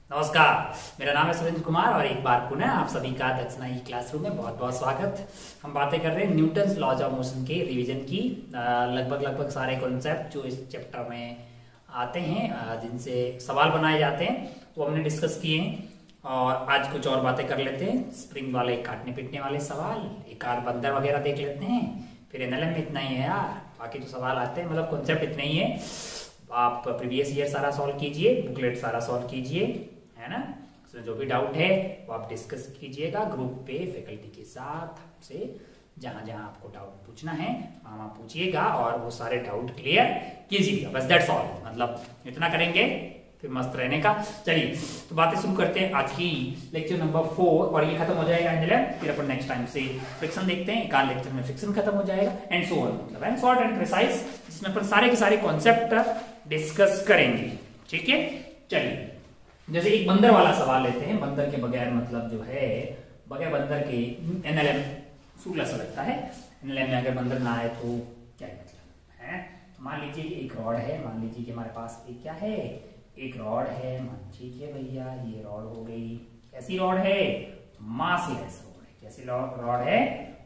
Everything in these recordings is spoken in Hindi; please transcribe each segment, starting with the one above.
नमस्कार, मेरा नाम है सुरेंद्र कुमार और एक बार पुनः आप सभी का दक्षिणा ई क्लासरूम में बहुत बहुत स्वागत। हम बातें कर रहे हैं न्यूटन्स लॉज ऑफ मोशन के रिवीजन की। लगभग सारे कॉन्सेप्ट जो इस चैप्टर में आते हैं, जिनसे सवाल बनाए जाते हैं, वो हमने डिस्कस किए हैं। और आज कुछ और बातें कर लेते हैं। स्प्रिंग वाले, काटने पीटने वाले सवाल, एक आध बंदर वगैरह देख लेते हैं। फिर एनएलएम में इतना ही है यार, बाकी तो सवाल आते हैं, मतलब कॉन्सेप्ट इतना ही है। आप प्रीवियस ईयर सारा सॉल्व कीजिए, बुकलेट सारा सॉल्व कीजिए, है ना। उसमें जो भी डाउट है वो आप डिस्कस कीजिएगा ग्रुप पे फैकल्टी के साथ। हमसे जहां जहां आपको डाउट पूछना है वहां पूछिएगा और वो सारे डाउट क्लियर कीजिएगा। बस दैट्स ऑल, मतलब इतना करेंगे फिर मस्त रहने का। चलिए तो बातें शुरू करते हैं आज की लेक्चर नंबर 4 और ये खत्म हो जाएगा एनएलएम। फिर अपन नेक्स्ट टाइम से फ्रिक्शन देखते हैं। एक आध लेक्चर में फ्रिक्शन खत्म हो जाएगा एंड सो ऑन, मतलब एंड शॉर्ट एंड प्रिसाइज, जिसमें अपन सारे के सारे कॉन्सेप्ट डिस्कस करेंगे। ठीक है, चलिए जैसे एक बंदर वाला सवाल लेते हैं। बंदर के बगैर, मतलब जो है बगैर बंदर के एनएलएम सूखला सा लगता है। एनएलएम में अगर बंदर ना आए तो क्या मतलब है। तो मान लीजिए कि एक रॉड है, मान लीजिए कि हमारे पास एक क्या है, एक रॉड है। मान लीजिए भैया ये रॉड हो गई, कैसी रॉड है, मासलेस रॉड है। कैसी रॉड है,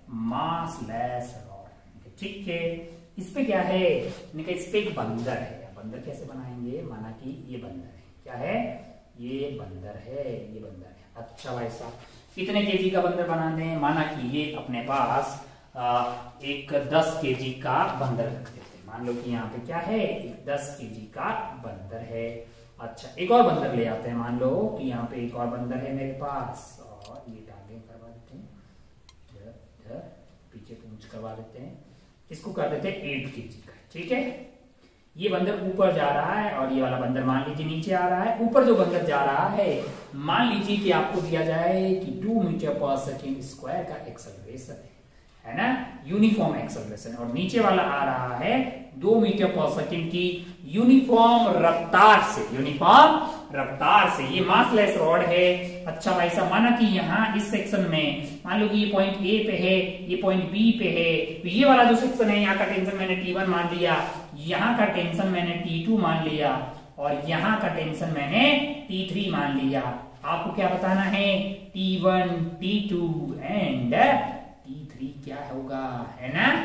मासलेस रॉड। ठीक है, इस पे क्या है, इस पे एक बंदर है। बंदर कैसे बनाएंगे, माना कि ये बंदर है, क्या है, ये बंदर है, ये बंदर है। अच्छा भाई साहब, कितने केजी का बंदर बना दें। माना कि ये अपने पास एक 10 केजी का बंदर रख देते हैं। मान लो कि यहाँ पे क्या है, एक 10 केजी का बंदर है। अच्छा, एक और बंदर ले आते हैं। मान लो कि यहाँ पे एक और बंदर है मेरे पास, और ये टांगे करवा देते हैं, पीछे पूंछ करवा देते हैं। इसको कर देते हैं 8 केजी का। ठीक है, ये बंदर ऊपर जा रहा है और ये वाला बंदर मान लीजिए नीचे आ रहा है। ऊपर जो बंदर जा रहा है, मान लीजिए कि आपको दिया जाए कि 2 मीटर पर सेकेंड स्क्वायर का एक्सेलरेशन है ना, यूनिफॉर्म एक्सेलरेशन। और नीचे वाला आ रहा है 2 मीटर पर सेकेंड की यूनिफॉर्म रफ्तार से, यूनिफॉर्म रफ्तार से। ये मासलेस रॉड है। अच्छा भाई साहब, माना कि यहाँ इस सेक्शन में मान लो कि ये पॉइंट ए पे है, ये पॉइंट बी पे है। तो ये वाला जो सेक्शन है, यहाँ का टेंशन मैंने T1 मान लिया, यहाँ का टेंशन मैंने T2 मान लिया, और यहाँ का टेंशन मैंने T3 मान लिया। आपको क्या बताना है, T1, T2 एंड T3 क्या होगा, है ना।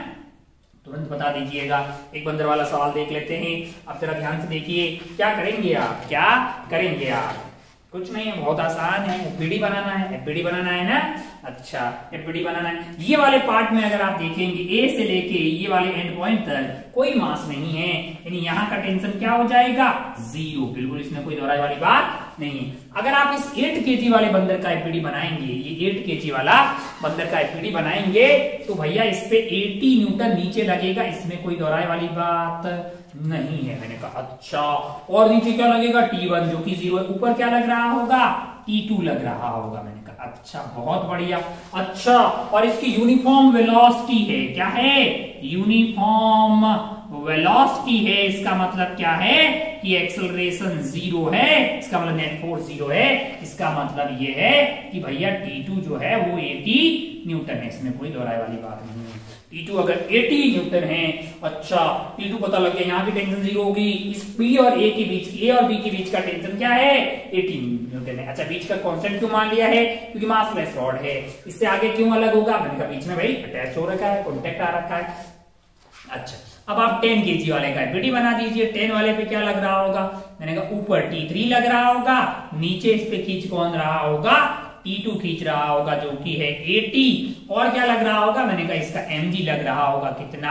तुरंत बता दीजिएगा। एक बंदर वाला सवाल देख लेते हैं। अब जरा ध्यान से देखिए, क्या करेंगे आप, क्या करेंगे आप। कुछ नहीं है, बहुत आसान है। एफबीडी बनाना है, एफबीडी बनाना है ना। अच्छा, एफबीडी बनाना है। ये वाले पार्ट में अगर आप देखेंगे, ए से लेके ये वाले एंड पॉइंट तक कोई मास नहीं है, यानी यहाँ का टेंशन क्या हो जाएगा, 0। बिल्कुल, इसमें कोई दोहराई वाली बात नहीं है। अगर आप इस 8 केजी वाले बंदर का एफबीडी बनाएंगे, ये 8 केजी वाला बंदर का एफबीडी बनाएंगे, तो भैया इस पे 80 न्यूटन नीचे लगेगा। इसमें कोई दोहराई वाली बात नहीं है। मैंने कहा अच्छा, और नीचे क्या लगेगा, T1 जो कि 0 है। ऊपर क्या लग रहा होगा, T2 लग रहा होगा। मैंने कहा अच्छा, बहुत बढ़िया। अच्छा, और इसकी यूनिफॉर्म वेलोसिटी है, क्या है, यूनिफॉर्म वेलोसिटी है। इसका मतलब क्या है कि एक्सेलरेशन 0 है, इसका मतलब नेट फोर्स 0 है। इसका मतलब ये है कि भैया T2 जो है वो 80 न्यूटन है। इसमें कोई दोहराई वाली बात नहीं है। T2 अगर 80 न्यूटन है, अच्छा T2 पता लग गया, यहाँ की टेंशन 0 होगी। इस B और A के बीच, A और B के बीच का टेंशन क्या है, 80 न्यूटन है। अच्छा, बीच का कांस्टेंट क्यों मान लिया है, क्योंकि मासलेस रॉड है। इससे आगे क्यों अलग होगा, मैंने कहा बीच में भाई अटैच हो रखा है, कॉन्टेक्ट आ रखा है। अच्छा, अब आप 10 केजी वाले का एफबीडी बना दीजिए। 10 वाले पे क्या लग रहा होगा, मैंने कहा ऊपर T3 लग रहा होगा, नीचे इस पे खींच कौन रहा होगा, T2 खींच रहा होगा, जो कि है 80। और क्या लग रहा होगा, मैंने कहा इसका mg लग रहा होगा, कितना,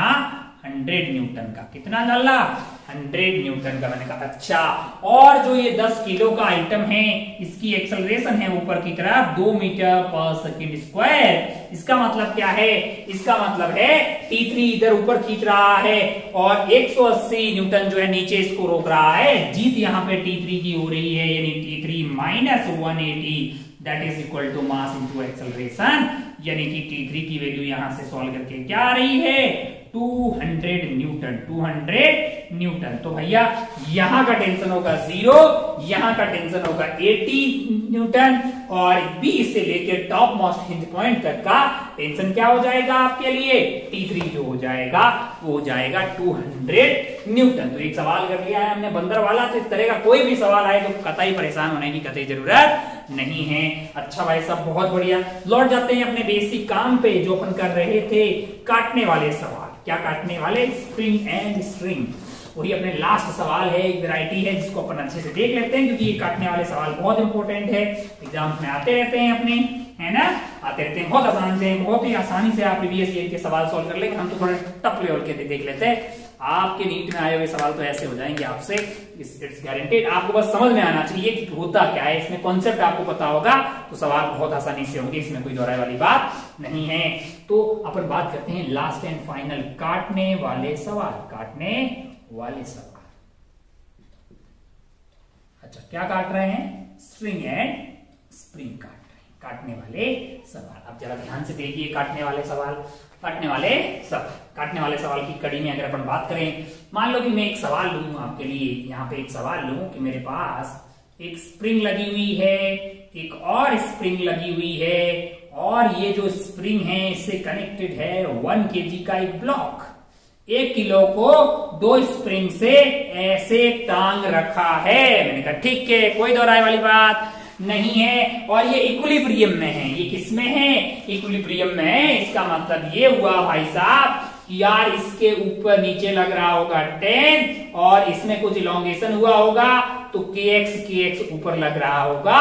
100 न्यूटन का। कितना डाला, 100 न्यूटन का। मैंने कहा अच्छा, और जो ये 10 किलो का आइटम है, इसकी एक्सेलरेशन है ऊपर की तरफ 2 मीटर पर सेकेंड स्क्वायर। इसका मतलब क्या है, इसका मतलब है T3 इधर ऊपर खींच रहा है और 180 न्यूटन जो है नीचे इसको रोक रहा है। जीत यहाँ पे T3 की हो रही है, यानी T3 माइनस 180 that is equal to mass into acceleration. यानी कि T3 की वैल्यू यहां से सॉल्व करके क्या आ रही है, 200 न्यूटन। 200 न्यूटन। तो भैया यहां का टेंशन होगा 0, यहां का टेंशन होगा 80 न्यूटन, और बी से लेकर टॉप मोस्ट हिंज पॉइंट तक का टेंशन क्या हो जाएगा आपके लिए, T3 जो हो जाएगा वो हो जाएगा 200 न्यूटन। तो एक सवाल कर लिया है हमने बंदर वाला। तो इस तरह का कोई भी सवाल आए तो कतई परेशान होने की कतई जरूरत नहीं है। अच्छा भाई साहब, बहुत बढ़िया। लौट जाते हैं अपने बेसिक काम पे जो अपन कर रहे थे, काटने वाले सवाल। क्या काटने वाले, स्प्रिंग एंड स्ट्रिंग। वही अपने लास्ट सवाल है, एक वैरायटी है जिसको अपन अच्छे से देख लेते हैं, क्योंकि ये काटने वाले सवाल बहुत इंपॉर्टेंट है, एग्जाम में आते रहते हैं अपने, है ना, आते रहते हैं। बहुत आसान से, बहुत ही आसानी से आप प्रीवियस ईयर के सवाल सॉल्व कर लेंगे। हम तो थोड़े टफ लेवल के देख लेते हैं। आपके नीट में आए हुए सवाल तो ऐसे हो जाएंगे आपसे, इट्स गारंटेड। आपको बस समझ में आना चाहिए कि होता क्या है, इसमें कॉन्सेप्ट आपको पता होगा तो सवाल बहुत आसानी से होंगे, इसमें कोई दोहराए वाली बात नहीं है। तो अपन बात करते हैं लास्ट एंड फाइनल काटने वाले सवाल। काटने वाले सवाल, अच्छा क्या काट रहे हैं, स्ट्रिंग एंड स्प्रिंग काट रहे हैं, काटने वाले सवाल। अब जरा ध्यान से देखिए काटने वाले सवाल। काटने वाले सवाल, काटने वाले सवाल की कड़ी में अगर अपन बात करें, मान लो कि मैं एक सवाल लूं आपके लिए, यहाँ पे एक सवाल लूं कि मेरे पास एक स्प्रिंग लगी हुई है, एक और स्प्रिंग लगी हुई है, और ये जो स्प्रिंग है इससे कनेक्टेड है 1 kg का एक ब्लॉक। 1 किलो को 2 स्प्रिंग से ऐसे टांग रखा है। मैंने कहा ठीक है, कोई दोहराए वाली बात नहीं है, और ये इक्विलिब्रियम में है। ये किसमें है, इक्विलिब्रियम में है। इसका मतलब ये हुआ भाई साहब यार, इसके ऊपर नीचे लग रहा होगा 10 और इसमें कुछ इलोंगेशन हुआ होगा, तो kx ऊपर लग रहा होगा,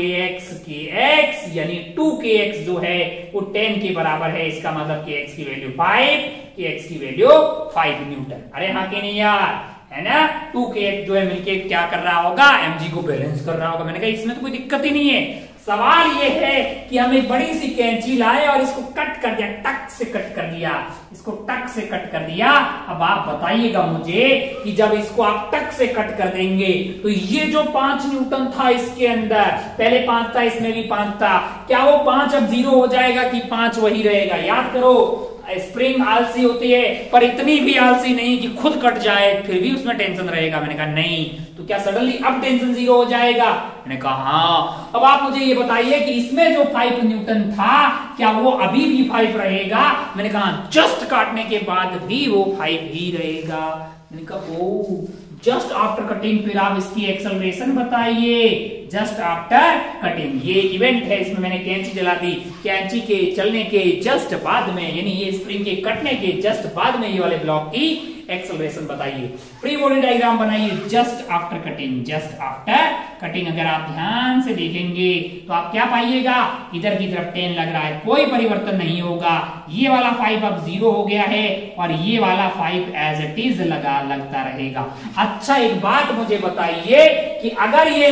kx यानी 2kx जो है वो 10 के बराबर है। इसका मतलब kx की वैल्यू 5, kx की वैल्यू 5 न्यूटन। अरे हाँ कि नहीं यार, है ना। 2kx जो है मिलके क्या कर रहा होगा, mg को बैलेंस कर रहा होगा। मैंने कहा इसमें तो कोई दिक्कत ही नहीं है। सवाल ये है कि हम एक बड़ी सी कैंची लाए और इसको कट कर दिया, टक से कट कर दिया, इसको टक से कट कर दिया। अब आप बताइएगा मुझे कि जब इसको आप टक से कट कर देंगे तो ये जो 5 न्यूटन था इसके अंदर, पहले 5 था, इसमें भी 5 था, क्या वो 5 अब 0 हो जाएगा कि 5 वही रहेगा? याद करो, स्प्रिंग आलसी होती है पर इतनी भी आलसी नहीं कि खुद कट जाए फिर भी उसमें टेंशन रहेगा। मैंने कहा नहीं, तो क्या सडनली अब टेंशन 0 हो जाएगा? मैंने कहा हाँ। अब आप मुझे ये बताइए कि इसमें जो 5 न्यूटन था क्या वो अभी भी 5 रहेगा? मैंने कहा जस्ट काटने के बाद भी वो 5 ही रहेगा। मैंने कहा ओ, जस्ट आफ्टर कटिंग फिर आप इसकी एक्सेलरेशन बताइए। जस्ट आफ्टर कटिंग ये इवेंट है, इसमें मैंने कैंची जला दी, कैंची के चलने के जस्ट बाद में, यानी ये स्प्रिंग के कटने के जस्ट बाद में ये वाले ब्लॉक की एक्सेलरेशन बताइए। फ्री बॉडी डायग्राम बनाइए just after cutting. Just after cutting अगर आप ध्यान से देखेंगे तो आप क्या पाइएगा, इधर की तरफ 10 लग रहा है, कोई परिवर्तन नहीं होगा। ये वाला 5 अब 0 हो गया है और ये वाला 5 एज इट इज लगता रहेगा। अच्छा एक बात मुझे बताइए कि अगर ये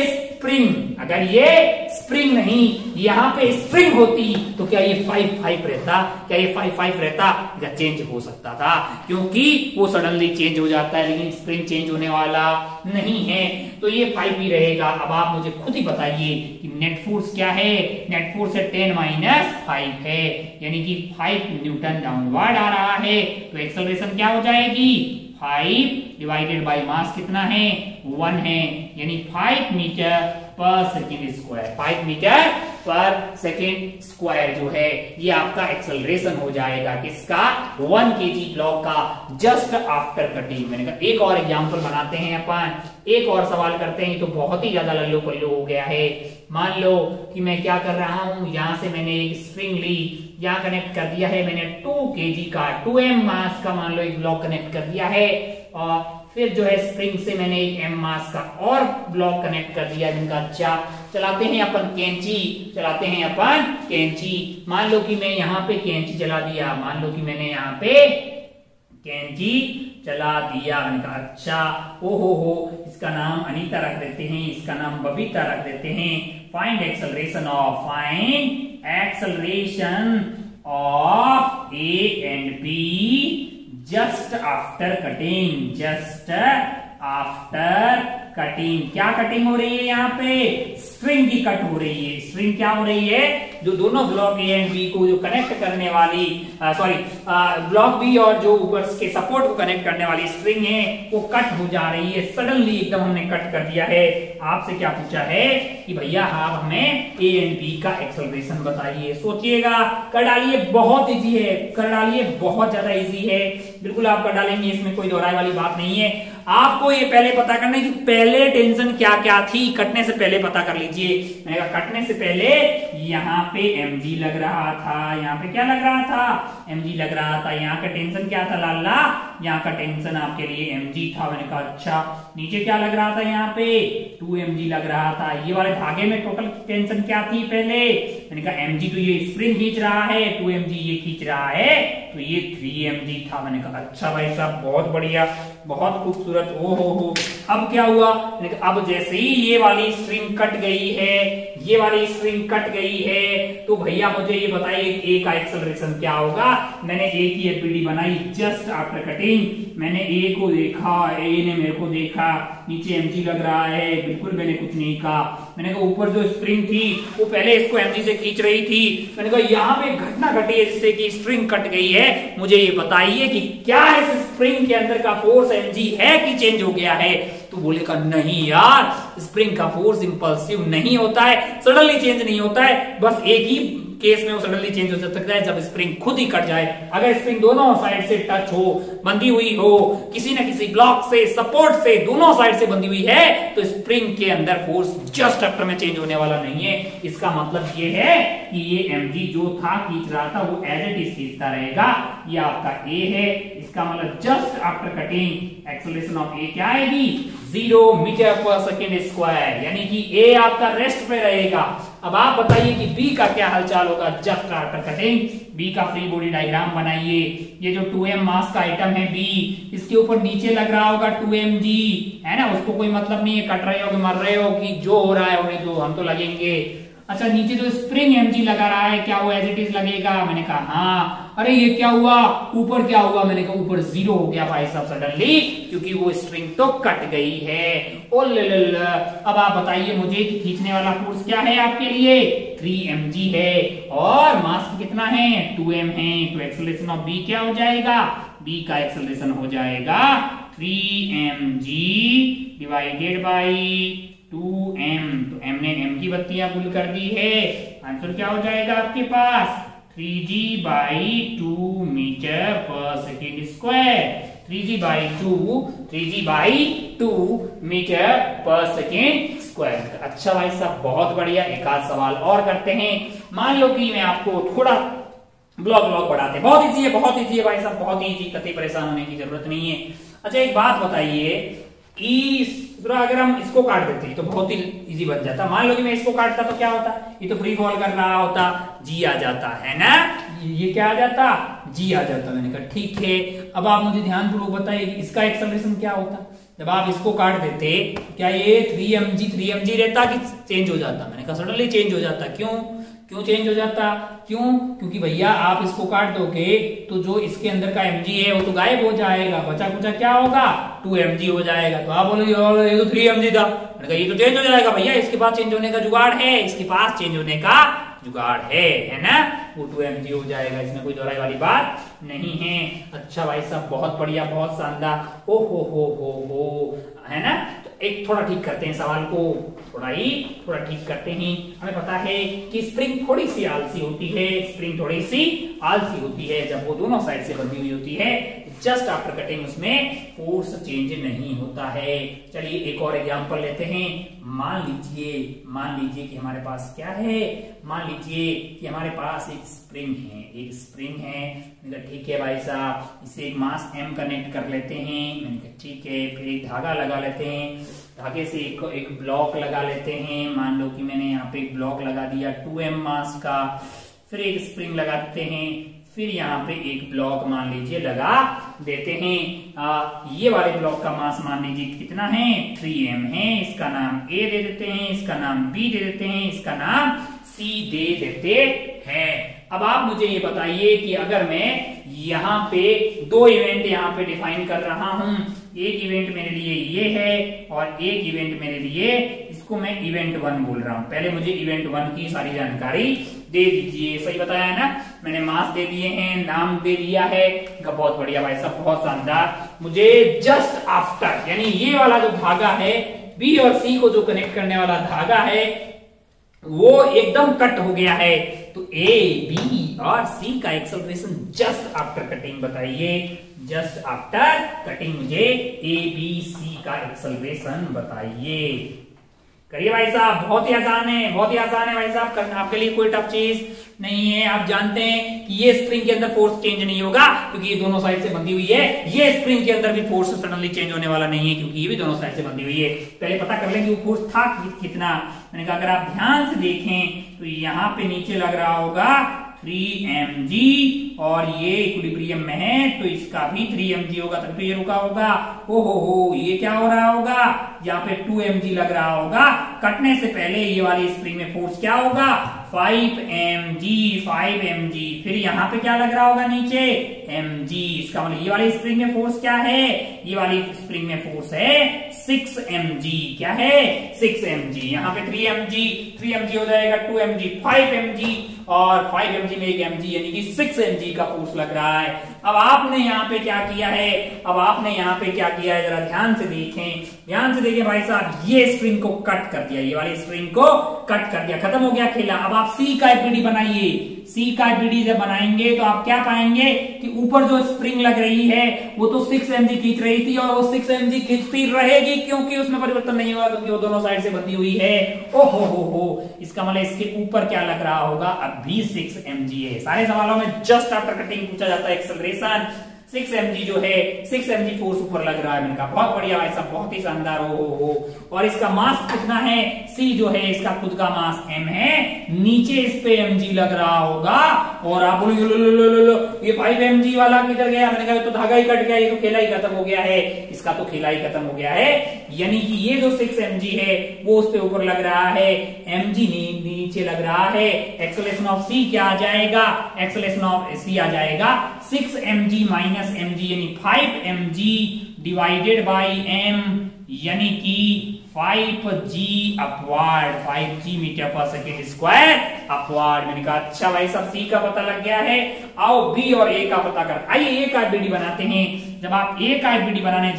स्प्रिंग नहीं, यहाँ पे स्प्रिंग होती तो क्या ये 5 रहता? क्या ये 5 रहता? या चेंज हो सकता था, क्योंकि वो सडनली चेंज हो जाता है, लेकिन स्प्रिंग चेंज होने वाला नहीं है, तो ये 5 ही रहेगा। अब आप मुझे खुद ही बताइए कि नेट फोर्स क्या है? नेट फोर्स है 10 - 5 है, यानी कि 5 न्यूटन डाउनवर्ड आ रहा है। तो एक्सेलरेशन क्या हो जाएगी, 5 डिवाइडेड बाय मास कितना है, 1 है, यानी 5 metre per second square. 5 metre per second square जो है ये आपका एक्सेलरेशन हो जाएगा किसका, 1 kg ब्लॉक का जस्ट आफ्टर कटिंग। मैंने कहा एक और एग्जांपल बनाते हैं अपन, एक और सवाल करते हैं। तो बहुत ही ज्यादा लल्लो पल्लो हो गया है। मान लो कि मैं क्या कर रहा हूं, यहां से मैंने एक स्प्रिंग ली, यहां कनेक्ट कर दिया है मैंने 2 kg का 2m मास का मान लो एक ब्लॉक कनेक्ट कर दिया है, और फिर जो है स्प्रिंग से मैंने एक m मास का और ब्लॉक कनेक्ट कर दिया जिनका चलाते हैं अपन कैंची। मान लो कि मैं यहाँ पे कैंची चला दिया, मान लो कि मैंने यहाँ पे कैंची चला दिया। मैंने कहा अच्छा, हो इसका नाम अनीता रख देते हैं, इसका नाम बबीता रख देते हैं। Find acceleration of A and B just after cutting, just after cutting. क्या कटिंग हो रही है यहाँ पे? स्ट्रिंग की कट हो रही है। स्ट्रिंग क्या हो रही है? जो दोनों ब्लॉक ए एंड बी को जो कनेक्ट करने वाली ब्लॉक बी और जो ऊपर के सपोर्ट को कनेक्ट करने वाली स्ट्रिंग है वो कट हो जा रही है। सडनली एकदम हमने कट कर दिया है। आपसे क्या पूछा है कि भैया आप हमें ए एंड बी का एक्सेलरेशन बताइए। सोचिएगा, कर डालिए, बहुत इजी है, कर डालिए, बहुत ज्यादा इजी है, बिल्कुल आप कर डालेंगे, इसमें कोई दोहराई वाली बात नहीं है। आपको ये पहले पता करना है कि पहले टेंशन क्या क्या थी, कटने से पहले पता कर लीजिए। मैंने कहा कटने से पहले यहाँ पे mg लग रहा था, यहाँ पे क्या लग रहा था? mg लग रहा था। यहाँ का टेंशन क्या था लाला? यहाँ का टेंशन आपके लिए mg था। मैंने कहा अच्छा, नीचे क्या लग रहा था? यहाँ पे 2mg लग रहा था। ये वाले धागे में टोटल टेंशन क्या थी पहले? मैंने कहा mg तो ये स्प्रिंग खींच रहा है, 2mg ये खींच रहा है, तो ये 3mg था। मैंने कहा अच्छा भाई साहब, बहुत बढ़िया, बहुत खूबसूरत। ओ हो, अब क्या हुआ? अब जैसे ही ये वाली स्ट्रिंग कट गई है, ये वाली स्ट्रिंग कट गई है, तो भैया मुझे ये बताइए ए का एक्सेलरेशन क्या होगा? मैंने ए की एपीडी बनाई जस्ट आफ्टर कटिंग। मैंने ए को देखा, ए ने मेरे को देखा, नीचे mg लग रहा है, बिल्कुल मैंने कुछ नहीं कहा। मैंने कहा ऊपर जो स्प्रिंग थी वो पहले इसको mg से खींच रही थी। मैंने कहा यहाँ पे घटना घटी है जिससे कि स्ट्रिंग कट गई है, मुझे ये बताइए कि क्या इस स्प्रिंग के अंदर का फोर्स mg है कि चेंज हो गया है? तो बोलेगा नहीं यार, स्प्रिंग का फोर्स इंपल्सिव नहीं होता है, सडनली चेंज नहीं होता है। बस एक ही केस में वो सडनली चेंज हो सकता है जब स्प्रिंग खुद ही कट जाए। अगर स्प्रिंग दोनों साइड से टच हो, बंधी हुई हो, किसी न किसी ब्लॉक से, सपोर्ट से, दोनों साइड से बंधी हुई है, तो स्प्रिंग के अंदर फोर्स जस्ट आफ्टर में चेंज होने वाला नहीं है। इसका मतलब ये है कि ये mg जो था खींच रहा था वो एज इट इज खींचता रहेगा। ये आपका a है। इसका मतलब just after cutting acceleration of a क्या आएगी? 0 मीटर पर सेकेंड स्क्वायर, यानी कि a आपका रेस्ट पे रहेगा। अब आप बताइए कि b का क्या हालचाल होगा जस्ट आफ्टर कटिंग? b का फ्री बॉडी डायग्राम बनाइए। ये जो 2m मास का आइटम है b, इसके ऊपर नीचे लग रहा होगा 2mg, है ना? उसको कोई मतलब नहीं है कट रहे हो कि मर रहे हो, कि जो हो रहा है होने दो, हम तो लगेंगे। अच्छा, नीचे जो स्प्रिंग mg लगा रहा है क्या वो एज इट इज लगेगा? मैंने कहा हाँ। अरे ये क्या हुआ? ऊपर क्या हुआ? मैंने कहा ऊपर 0 हो गया भाई साहब सडनली, क्योंकि वो स्ट्रिंग तो कट गई है। ओ अब आप बताइए मुझे कि खींचने वाला फोर्स क्या है आपके लिए? 3mg है, और मास कितना है? 2m है। तो एक्सेलरेशन ऑफ b क्या हो जाएगा? b का एक्सेलरेशन हो जाएगा 3mg डिवाइडेड बाई 2m। तो m ने m की बत्तियां गुल कर दी है। आंसर क्या हो जाएगा आपके पास? 3g by 2 metre per second square. 3g by 2 metre per second square. अच्छा भाई साहब, बहुत बढ़िया। एक आध सवाल और करते हैं। मान लो कि मैं आपको थोड़ा ब्लॉक बढ़ाते, बहुत इजी है, बहुत इजी है भाई साहब, बहुत इजी, कतई परेशान होने की जरूरत नहीं है। अच्छा एक बात बताइए, अगर हम इसको काट देते तो बहुत ही इजी बन जाता। मान लो कि मैं इसको काटता तो क्या होता? ये तो फ्री फॉल कर रहा होता, जी आ जाता है ना? ये क्या आ जाता? जी आ जाता। मैंने कहा ठीक है। अब आप मुझे ध्यानपूर्वक बताइए इसका एक्सेलरेशन क्या होता? जब आप इसको काट देते क्या ये 3mg रहता कि चेंज हो जाता? मैंने कहा सडनली चेंज हो जाता। क्यों चेंज हो जाता? क्योंकि भैया आप इसको काट दोगे तो जो इसके अंदर का mg है वो तो गायब हो जाएगा, बचा कुचा क्या होगा? 2mg हो जाएगा। तो आप बोलोगे ये तो 3mg था। मैंने कहा ये तो चेंज हो जाएगा भैया, इसके पास चेंज होने का जुगाड़ है, इसके पास चेंज होने का जुगाड़ है ना? वो 2mg हो जाएगा, इसमें कोई दोहराई वाली बात नहीं है। अच्छा भाई साहब, बहुत बढ़िया, बहुत शानदार। ओ हो, है ना? तो एक थोड़ा ठीक करते हैं सवाल को, थोड़ा ठीक करते हैं। हमें पता है कि स्प्रिंग थोड़ी सी आलसी होती है, स्प्रिंग थोड़ी सी आलसी होती है जब वो दोनों साइड से बंधी हुई होती है। जस्ट आफ्टर कटिंग उसमें फोर्स चेंज नहीं होता है। चलिए एक और एग्जांपल लेते हैं। मान लीजिए कि हमारे पास क्या है? मान लीजिए कि हमारे पास एक स्प्रिंग है। ठीक है भाई साहब, इसे एक मास m कनेक्ट कर लेते हैं। मैंने कहा ठीक है। फिर एक धागा लगा लेते हैं, धागे से एक ब्लॉक लगा लेते हैं। मान लो कि मैंने यहाँ पे एक ब्लॉक लगा दिया 2m मास का। फिर एक स्प्रिंग लगाते हैं, फिर यहाँ पे एक ब्लॉक मान लीजिए लगा देते हैं। ये वाले ब्लॉक का मास मान लीजिए कितना है? 3m है। इसका नाम a दे देते हैं, इसका नाम b दे देते हैं, इसका नाम c दे देते हैं। अब आप मुझे ये बताइए कि अगर मैं यहाँ पे दो इवेंट यहाँ पे डिफाइन कर रहा हूं, एक इवेंट मेरे लिए ये है और एक इवेंट मेरे लिए, इसको मैं इवेंट 1 बोल रहा हूं। पहले मुझे इवेंट 1 की सारी जानकारी दे दीजिए। सही बताया है ना, मैंने मास दे दिए हैं, नाम दे दिया है, बहुत बढ़िया भाई साहब, बहुत शानदार। मुझे जस्ट आफ्टर यानी ये वाला जो धागा है बी और सी को जो कनेक्ट करने वाला धागा है वो एकदम कट हो गया है, तो ए बी और सी का एक्सेलरेशन जस्ट आफ्टर कटिंग बताइए। जस्ट आफ्टर कटिंग मुझे ए बी सी का एक्सेलरेशन बताइए। करिए भाई साहब, बहुत ही आसान है, बहुत ही आसान है भाई साहब, करना आपके लिए कोई टफ चीज नहीं है। आप जानते हैं कि ये स्प्रिंग के अंदर फोर्स चेंज नहीं होगा क्योंकि ये दोनों साइड से बंधी हुई है। ये स्प्रिंग के अंदर भी फोर्स सडनली चेंज होने वाला नहीं है क्योंकि ये भी दोनों साइड से बंधी हुई है। पहले पता कर लेंगे वो फोर्स था कितना। मैंने कहा अगर आप ध्यान से देखें तो यहाँ पे नीचे लग रहा होगा 3mg और ये इक्विलिब्रियम में है तो इसका भी 3mg होगा, तब तो ये रुका होगा। हो ये क्या हो रहा होगा, यहाँ पे 2mg लग रहा होगा। कटने से पहले ये वाली स्प्रिंग में फोर्स क्या होगा, 5mg। फिर यहाँ पे क्या लग रहा होगा नीचे, mg। इसका मतलब ये वाली स्प्रिंग में फोर्स क्या है, ये वाली स्प्रिंग में फोर्स है 6mg। क्या है, 6mg। यहाँ पे 3mg हो जाएगा, 2mg, 5mg और 5mg में एक mg यानी कि 6mg का फोर्स लग रहा है। अब आपने यहाँ पे क्या किया है, जरा ध्यान से देखें भाई साहब, ये स्प्रिंग को कट कर दिया, ये वाली स्प्रिंग को कट कर दिया, खत्म हो गया खेला। अब आप सी का एफबीडी बनाइए। सी का एफबीडी जब बनाएंगे तो आप क्या पाएंगे कि ऊपर जो स्प्रिंग लग रही है वो तो 6mg खींच रही थी और वो 6mg खींचती रहेगी क्योंकि उसमें परिवर्तन नहीं होगा क्योंकि वो दोनों साइड से बंधी हुई है। हो इसका मतलब इसके ऊपर क्या लग रहा होगा, अब भी 6mg है। सारे सवालों में जस्ट आफ्टर कटिंग पूछा जाता है एक्सेलरेशन। 6mg जो है 6mg फोर्स ऊपर लग रहा है। मैंने कहा बहुत बढ़िया भाई साहब, बहुत ही शानदार। हो और इसका मास कितना है, c जो है इसका खुद का मास m है, नीचे इस पे mg लग रहा होगा और आप बोलोगे लो ये 5mg वाला किधर गया। मैंने कहा तो धागा ही कट गया, ये तो खेला ही खत्म हो गया है, इसका तो खेला ही खत्म हो गया है। यानी कि ये जो 6mg है वो उस पे ऊपर लग रहा है, mg नीचे लग रहा है। एक्सेलरेशन ऑफ c क्या आ जाएगा, एक्सेलरेशन ऑफ c आ जाएगा 6mg माइनस mg यानी 5mg डिवाइडेड बाई m यानी कि 5g upward, 5g metre per second square upward. मैंने कहा अच्छा भाई साहब, c का पता लग गया है, आओ b और a का पता कर। आइए a का एफबीडी बनाते हैं। जब आप a का एफबीडी बनाने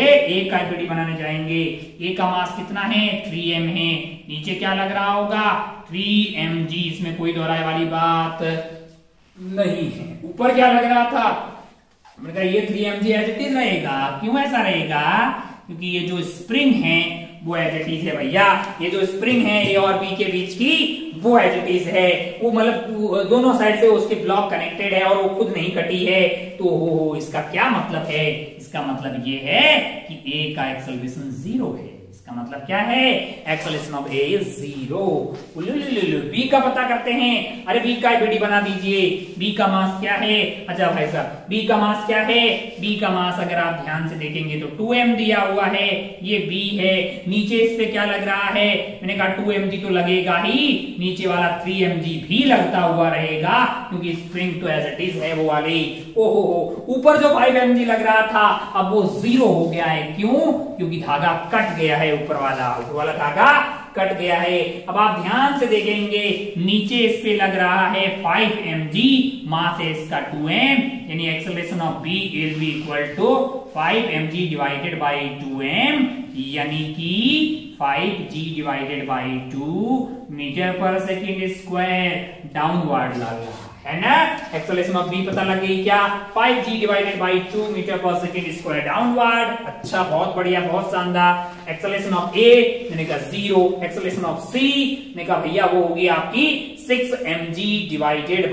जाएंगे, a का मास कितना है, 3m है। नीचे क्या लग रहा होगा, 3mg, इसमें कोई दोहराए वाली बात नहीं है। ऊपर क्या लग रहा था, मैंने कहा ये 3mg एज इट इज रहेगा। क्यों ऐसा रहेगा, क्योंकि ये जो स्प्रिंग है वो एज इट इज है भैया। ये जो स्प्रिंग है ए और बी के बीच की वो एज इट इज है, वो मतलब दोनों साइड से उसके ब्लॉक कनेक्टेड है और वो खुद नहीं कटी है। तो इसका क्या मतलब है, इसका मतलब ये है कि ए का एक्सेलरेशन 0 है। इसका मतलब क्या है, acceleration of a is 0। B का पता करते हैं। अरे बी का एफबीडी बना दीजिए। बी का मास क्या है, अच्छा भाई साहब बी का मास क्या है, बी का मास अगर आप ध्यान से देखेंगे तो 2m दिया हुआ है, ये बी है। नीचे इस पे क्या लग रहा है, मैंने कहा 2mg तो लगेगा ही, नीचे वाला 3mg भी लगता हुआ रहेगा क्योंकि स्प्रिंग तो एज इट इज है वो वाली। ऊपर जो 5mg लग रहा था अब वो 0 हो गया है। क्यों, क्योंकि धागा कट गया है, ऊपर वाला धागा कट गया है। अब आप ध्यान से देखेंगे नीचे इस पे लग रहा है 5mg, मास है इसका 2m, यानी acceleration of b is b equal to 5mg divided by 2m यानी कि 5g divided by 2 metre per second square downward लग रहा है ना। एक्सेलरेशन ऑफ b पता लग गई क्या, 5g divided by 2 metre per second square downward. अच्छा बहुत बढ़िया, बहुत शानदार। एक्सेलरेशन ऑफ a मैंने कहा 0, एक्सेलरेशन ऑफ c मैंने कहा भैया वो होगी आपकी 6mg divided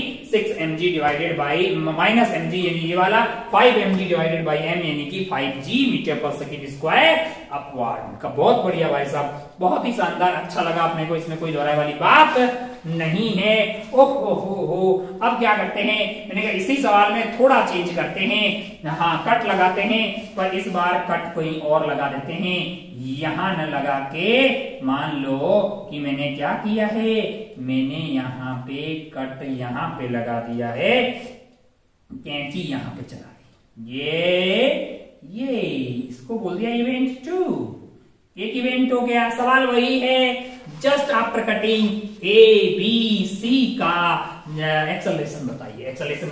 by minus mg यानी ये वाला 5mg डिवाइडेड बाई m यानी कि 5g metre per second square upward. का बहुत बढ़िया भाई साहब, बहुत ही शानदार। अच्छा लगा अपने को, इसमें कोई दोहराए वाली बात नहीं है। ओहो अब क्या करते हैं, मैंने कहा इसी सवाल में थोड़ा चेंज करते हैं। हाँ कट लगाते हैं, पर इस बार कट कोई और लगा देते हैं। यहां न लगा के मान लो कि मैंने क्या किया है, मैंने यहाँ पे कट यहाँ पे लगा दिया है, कैंची यहाँ पे चला दी। ये ये इसको बोल दिया इवेंट 2, एक इवेंट हो गया। सवाल वही है, just after cutting a b c का एक्सेलरेशन बताइए। Acceleration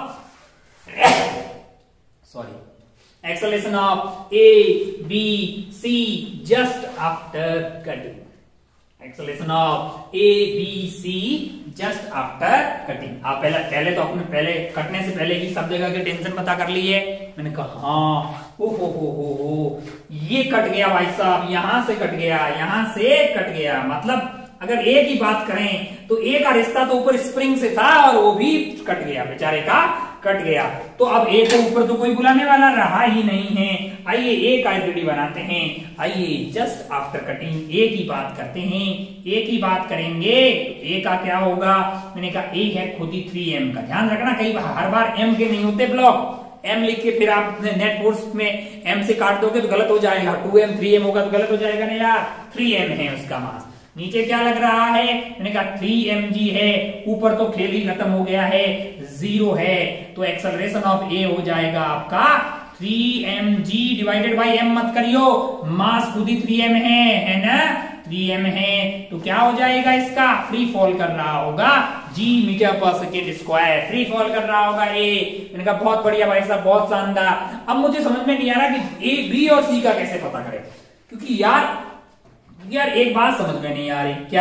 of a b c just after cutting. Acceleration of a b c just after cutting. आप पहले तो अपने पहले कटने से पहले की सब जगह के टेंशन पता कर लिए। मैंने कहा हाँ, ओ ये कट गया भाई साहब, यहां से कट गया, यहां से कट गया। मतलब अगर ए की बात करें तो ए का रिश्ता तो ऊपर स्प्रिंग से था और वो भी कट गया, बेचारे का कट गया। तो अब ए को ऊपर तो कोई बुलाने वाला रहा ही नहीं है। आइए ए का आईपीडी बनाते हैं। आइए जस्ट आफ्टर कटिंग ए की बात करते हैं। ए की बात करेंगे तो ए का क्या होगा? मैंने कहा ए है खुद ही 3m का। ध्यान रखना कई बार हर बार m के नहीं होते ब्लॉक। m लिख के फिर आप नेट फोर्स में m से काट दोगे तो गलत हो जाएगा। 2m 3m होगा तो गलत हो जाएगा ना यार। 3m है उसका मास। नीचे क्या लग रहा है? मैंने कहा 3mg है। ऊपर तो खेल ही खत्म हो गया है, 0 है। तो एक्सेलरेशन ऑफ ए हो जाएगा आपका 3mg डिवाइडेड बाई m मत करियो, मास खुद ही 3m है ना, 3m है। तो क्या हो जाएगा इसका? फ्री फॉल कर रहा होगा g metre per second square, free fall कर रहा होगा ए। मैंने कहा बहुत बढ़िया भाई साहब, बहुत शानदार। अब मुझे समझ में नहीं आ रहा कि ए बी और सी का कैसे पता करें, क्योंकि यार एक बात समझ में नहीं आ रही। क्या?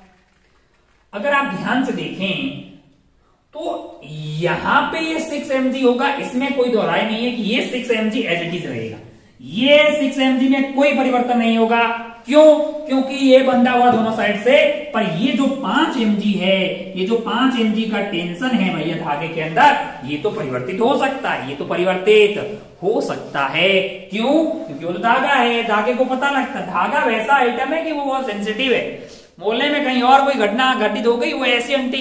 अगर आप ध्यान से देखें तो यहां पे ये 6mg होगा, इसमें कोई दोहराई नहीं है कि ये 6mg एज इट इज रहेगा। ये 6mg में कोई परिवर्तन नहीं होगा। क्यों? क्योंकि ये बंधा हुआ दोनों साइड से। पर ये जो 5mg है, ये जो 5mg का टेंशन है भैया धागे के अंदर, ये तो परिवर्तित हो सकता है। ये तो परिवर्तित हो सकता है। क्यों? क्योंकि वो तो धागा है, धागे को पता लगता है। धागा वैसा आइटम है कि वो बहुत सेंसिटिव है। मोहल्ले में कहीं और कोई घटना घटित हो गई, वो ऐसी आंटी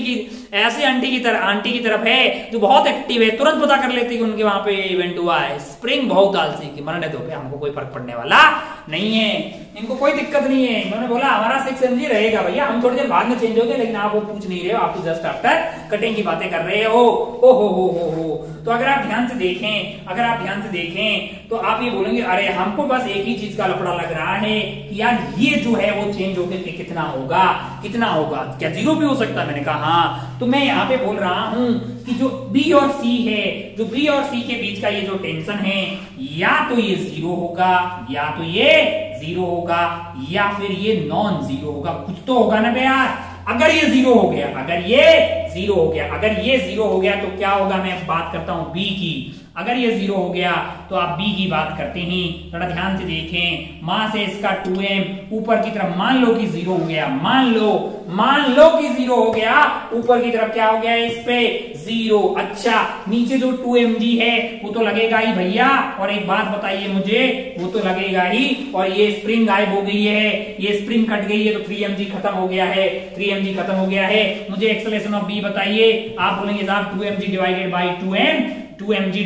की तरफ है जो बहुत एक्टिव है, तुरंत पता कर लेती कि उनके वहां पे इवेंट हुआ है। स्प्रिंग बहुत आलसी की मरने दो, हमको कोई फर्क पड़ने वाला नहीं है, इनको कोई दिक्कत नहीं है। इन्होंने बोला हमारा 6mg रहेगा भैया, हम थोड़ी देर बाद में चेंज हो गए, लेकिन आप वो पूछ नहीं रहे हो, आप तो जस्ट आफ्टर कटिंग की बातें कर रहे हो। ओ हो। तो अगर आप ध्यान से देखें तो आप ये बोलेंगे अरे हमको बस एक ही चीज का लफड़ा लग रहा है कि यार ये जो है वो चेंज होकर के कितना होगा, क्या 0 भी हो सकता है? मैंने कहा हाँ। तो मैं यहाँ पे बोल रहा हूं कि जो बी और सी है, जो बी और सी के बीच का ये जो टेंशन है, या तो ये 0 होगा, या तो ये 0 होगा, या फिर ये नॉन 0 होगा। कुछ तो होगा ना यार। अगर ये 0 हो गया, अगर ये 0 हो गया तो क्या होगा? मैं बात करता हूं बी की। अगर ये 0 हो गया तो आप बी की बात करते हैं। थोड़ा ध्यान से देखें, मास है इसका 2m, ऊपर की तरफ मान लो कि 0 हो गया, मान लो कि 0 हो गया, ऊपर की तरफ क्या हो गया इस पे? 0। अच्छा, नीचे जो 2mg है वो तो लगेगा ही भैया। और एक बात बताइए मुझे, वो तो लगेगा ही। और ये स्प्रिंग गायब हो गई है, ये स्प्रिंग कट गई है, तो 3mg खत्म हो गया है, 3mg खत्म हो गया है। मुझे एक्सेलरेशन ऑफ बी बताइए। आप बोलेंगे साहब 2mg divided by 2mg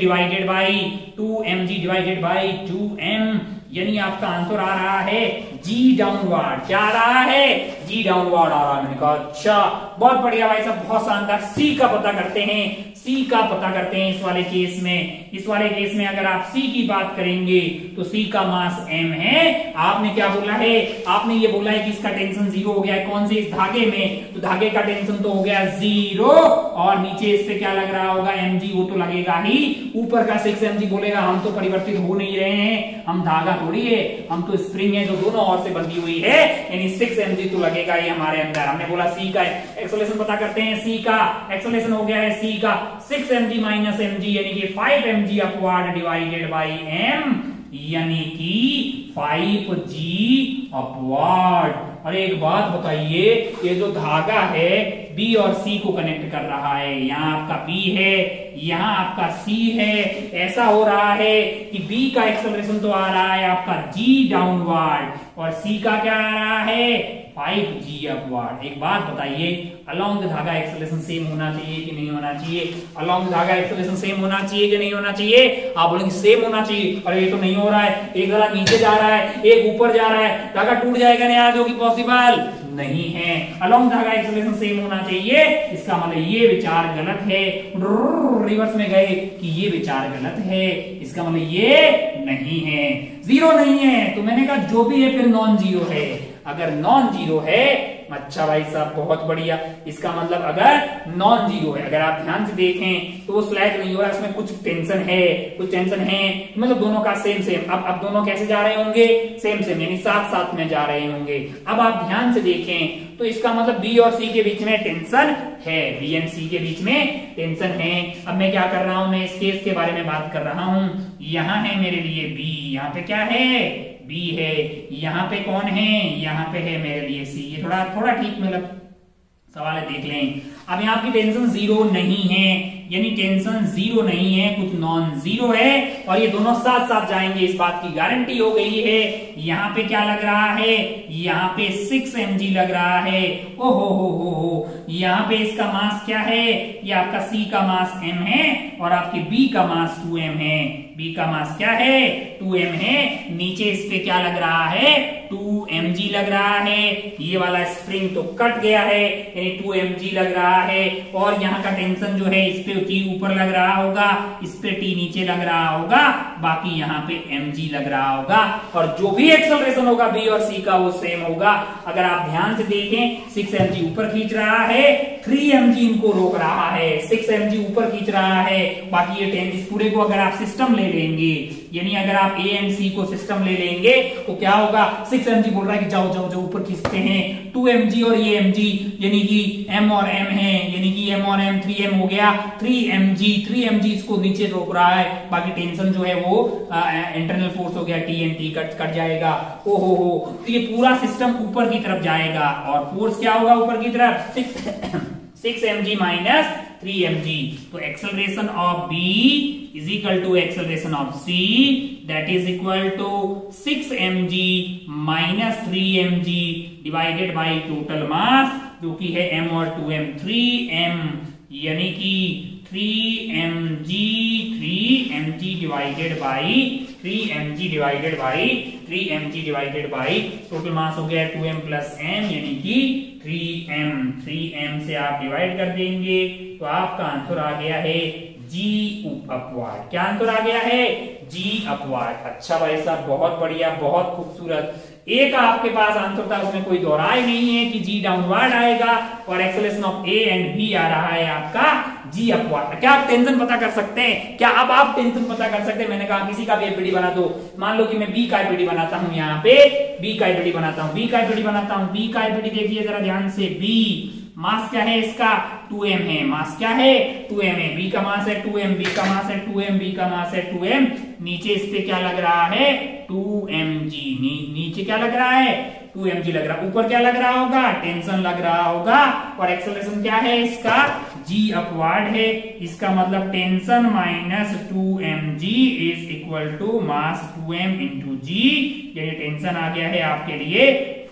divided by 2m, यानी आपका आंसर आ रहा है जी डाउनवर्ड। क्या आ रहा है? जी डाउनवर्ड आ रहा है। मैंने कहा अच्छा, बहुत बढ़िया भाई साहब, बहुत शानदार। सी का पता करते हैं, इस वाले केस में अगर आप सी की बात करेंगे तो सी का मास m है। आपने क्या बोला है? आपने ये बोला है कि इसका टेंशन 0 हो गया है। कौन से? इस धागे में। तो धागे का टेंशन तो हो गया 0, और नीचे इस पे क्या लग रहा होगा? mg, वो तो लगेगा ही। ऊपर का 6mg बोलेगा हम तो परिवर्तित हो नहीं रहे हैं, हम धागा थोड़ी है, हम तो स्प्रिंग है जो दोनों ओर से बंधी हुई है, यानी 6mg तो लगेगा ही हमारे अंदर। हमने बोला सी का एक्सेलरेशन पता करते हैं। सी का एक्सेलरेशन हो गया है सी का 6mg माइनस mg, यानी कि 5mg upward divided by m, यानी कि 5g अपवर्ड। और एक बात बताइए, ये जो धागा है बी और सी को कनेक्ट कर रहा है, यहाँ आपका बी है, यहाँ आपका सी है। ऐसा हो रहा है कि बी का एक्सेलरेशन तो आ रहा है आपका जी डाउनवर्ड, और सी का क्या आ रहा है? 5g upward. एक बात बताइए, अलोंग द धागा एक्सेलरेशन सेम होना चाहिए कि नहीं होना चाहिए? अलोंग द धागा एक्सेलरेशन सेम होना चाहिए कि नहीं होना चाहिए? आप बोलेंगे सेम होना चाहिए। अरे ये तो नहीं हो रहा है, एक धागा नीचे जा रहा है, एक ऊपर जा रहा है, धागा टूट जाएगा नहीं, आज होगी पॉसिबल नहीं है। अलोंग धागा एक्सेलरेशन सेम होना चाहिए, इसका मतलब ये विचार गलत है। रिवर्स में गए कि ये विचार गलत है, इसका मतलब ये नहीं है, जीरो नहीं है। तो मैंने कहा जो भी है फिर नॉन जीरो है। अगर नॉन जीरो है, अच्छा भाई साहब बहुत बढ़िया, इसका मतलब अगर नॉन जीरो है, अगर आप ध्यान से देखें तो वो स्लैग नहीं हो रहा है, उसमें कुछ टेंशन है, कुछ टेंशन है, मतलब दोनों का सेम सेम। अब दोनों कैसे जा रहे होंगे? सेम सेम, यानी साथ साथ में जा रहे होंगे। अब आप ध्यान से देखें तो इसका मतलब बी और सी के बीच में टेंशन है, बी एंड सी के बीच में टेंशन है। अब मैं क्या कर रहा हूं, मैं इस केस के बारे में बात कर रहा हूं। यहां है मेरे लिए बी, यहाँ पे क्या है? बी है। यहाँ पे कौन है? यहाँ पे है मेरे लिए सी। ये थोड़ा ठीक मतलब सवाल है, देख लें। अब यहाँ की टेंशन जीरो नहीं है, यानी टेंशन जीरो नहीं है, कुछ नॉन जीरो है, और ये दोनों साथ साथ जाएंगे, इस बात की गारंटी हो गई है। यहाँ पे क्या लग रहा है? यहाँ पे 6 mg लग रहा है। ओहो हो। यहाँ पे इसका मास क्या है? ये आपका सी का मास m है और आपके बी का मास 2m है। बी का मास क्या है? 2m है। नीचे इस पे क्या लग रहा है? 2mg लग रहा है। ये वाला स्प्रिंग तो कट गया है, यानी 2mg लग रहा है। और यहाँ का टेंशन जो है, इस पे T ऊपर लग रहा होगा, इस पे T नीचे लग रहा होगा, बाकी यहाँ पे mg लग रहा होगा। और जो भी एक्सेलरेशन होगा बी और सी का वो सेम होगा। अगर आप ध्यान से देखें, 6 mg ऊपर खींच रहा है, 3 mg इनको रोक रहा है, 6 mg ऊपर खींच रहा है, बाकी ये 10 इस पूरे को अगर आप सिस्टम ले लेंगे, यानी अगर आप ए एंड सी को सिस्टम ले लेंगे तो क्या होगा? 6 mg बोल रहा है कि जाओ जाओ जाओ ऊपर खींचते हैं, 2 mg और ये mg, यानी कि m और m है, यानी कि m और m 3m हो गया, 3 mg इसको नीचे रोक रहा है, बाकी टेंशन जो है वो इंटरनल फोर्स हो गया, T एंड T कट जाएगा। ओहो हो, तो ये पूरा सिस्टम ऊपर की तरफ जाएगा और फोर्स क्या होगा ऊपर की तरफ? 6 mg माइनस 3 mg। तो acceleration of B is equal to acceleration of C, that is equal to 6 mg minus 3 mg divided by total mass, जो कि है m और 2m, 3m, यानी कि 3mg divided by total mass हो गया 2m plus m, यानी कि 3m से आप डिवाइड कर देंगे तो आपका आंसर आ गया है G अपवर्ड। क्या आंसर आ गया है? G upward. अच्छा भाई साहब बहुत बढ़िया, बहुत खूबसूरत। एक आपके पास आंसर था, उसमें कोई दोहराई नहीं है कि G डाउनवर्ड आएगा और acceleration of A and B आ रहा है आपका G अपवर्ड। क्या आप टेंशन पता कर सकते हैं? क्या अब आप टेंशन पता कर सकते हैं? मैंने कहा किसी का भी एपीडी बना दो, मान लो कि मैं B का एपीडी बनाता हूं, यहाँ पे B का एपीडी बनाता हूं, B का एपीडी देखिए जरा ध्यान से। B मास क्या है इसका? 2m है। मास क्या है? 2m है। B का मास है 2m, B का मास है 2m, B का मास है 2m। नीचे इस पे क्या लग रहा है? 2mg। नीचे क्या लग रहा है? 2mg लग रहा है। ऊपर क्या लग रहा होगा? टेंशन लग रहा होगा। और एक्सेलरेशन क्या है इसका? G अपवर्ड है। इसका मतलब tension minus 2mg is equal to mass 2m into g। ये टेंशन आ गया है आपके लिए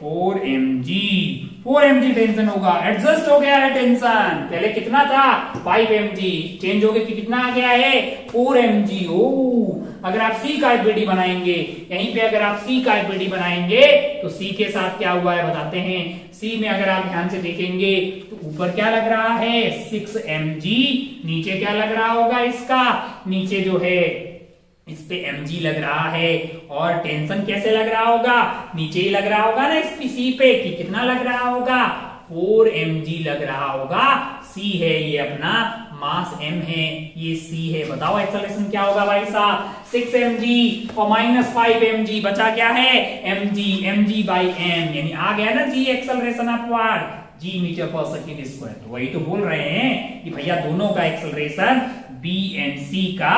4mg टेंशन होगा। एडजस्ट हो गया है टेंशन, पहले कितना था? 5mg, चेंज हो गया कि कितना आ गया है? 4mg। अगर आप C का एपीडी बनाएंगे, यहीं पे अगर आप C का एपीडी बनाएंगे तो C के साथ क्या हुआ है बताते हैं। C में अगर आप ध्यान से देखेंगे तो ऊपर क्या लग रहा है? 6mg। नीचे क्या लग रहा होगा इसका? नीचे जो है इस पे mg लग रहा है। और टेंशन कैसे लग रहा होगा? नीचे ही लग रहा होगा ना इस C पे, कि कितना लग रहा होगा? 4mg लग रहा होगा। C है ये अपना, मास m है, ये C है। बताओ एक्सेलरेशन क्या होगा भाई साहब? 6mg और माइनस 5mg, बचा क्या है? mg by m, यानी आ गया ना G acceleration upward, G metre per second square. तो वही तो बोल रहे हैं कि भैया दोनों का एक्सेलरेशन B एंड C का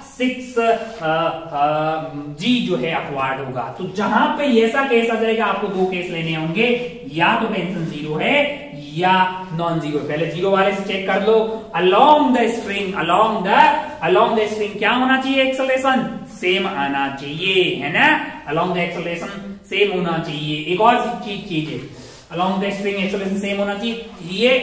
6g जो है अपवर्ड होगा। तो जहां पे ऐसा केस आ जाएगा, आपको दो केस लेने होंगे, या तो टेंशन जीरो है या नॉन जीरो। पहले जीरो वाले से चेक कर लो। अलोंग द स्ट्रिंग क्या होना चाहिए? एक्सेलरेशन सेम आना चाहिए, है ना? अलोंग द एक्सेलरेशन सेम होना चाहिए। एक और चीज है, along the string acceleration same होना चाहिए। ये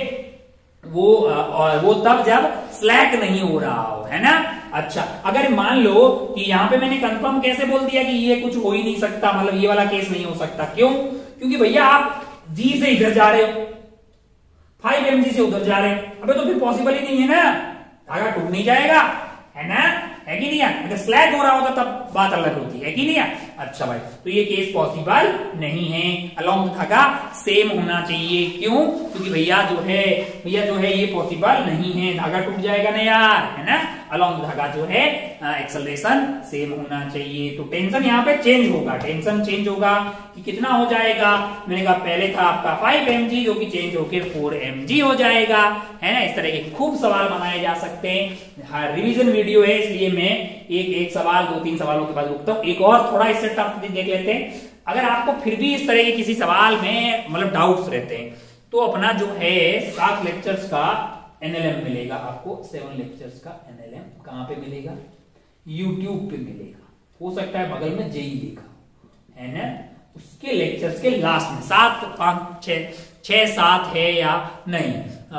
वो तब जब स्लैक नहीं हो रहा हो, है ना। अच्छा, अगर मान लो कि यहाँ पे मैंने कंफर्म कैसे बोल दिया कि ये कुछ हो ही नहीं सकता, मतलब ये वाला केस नहीं हो सकता, क्यों? क्योंकि भैया आप G से इधर जा रहे हो, 5 mg से उधर जा रहे हैं, अबे तो फिर पॉसिबल ही नहीं है ना, धागा टूट नहीं जाएगा, है ना, है कि नहीं है? अगर स्लैग हो रहा होता तब बात अलग होती है कि नहीं है? अच्छा भाई, तो ये केस पॉसिबल नहीं है। अलोंग धागा सेम होना चाहिए, क्यों? क्योंकि भैया जो है ये पॉसिबल नहीं है, धागा टूट जाएगा ना यार, है ना। अलोंग धागा जो है एक्सेलरेशन सेम होना चाहिए। तो टेंशन यहाँ पे चेंज होगा, टेंशन चेंज होगा कि कितना हो जाएगा। मैंने कहा पहले था आपका 5 mg जो कि चेंज होकर 4 mg हो जाएगा, है ना। इस तरह के खूब सवाल बनाए जा सकते हैं। हाँ, रिवीजन वीडियो है इसलिए मैं एक सवाल 2-3 सवालों के बाद रुकता हूँ। एक और थोड़ा इससे टफ देख लेते हैं। अगर आपको फिर भी इस तरह के किसी सवाल में मतलब डाउट्स रहते हैं तो अपना जो है 7 लेक्चर्स का NLM मिलेगा आपको। 7 लेक्चर्स का NLM कहां पे मिलेगा? YouTube पे मिलेगा। हो सकता है बगल में जेई लिखा, है ना। उसके लेक्चर्स के लास्ट में 7, 5, 6, 7 है या नहीं,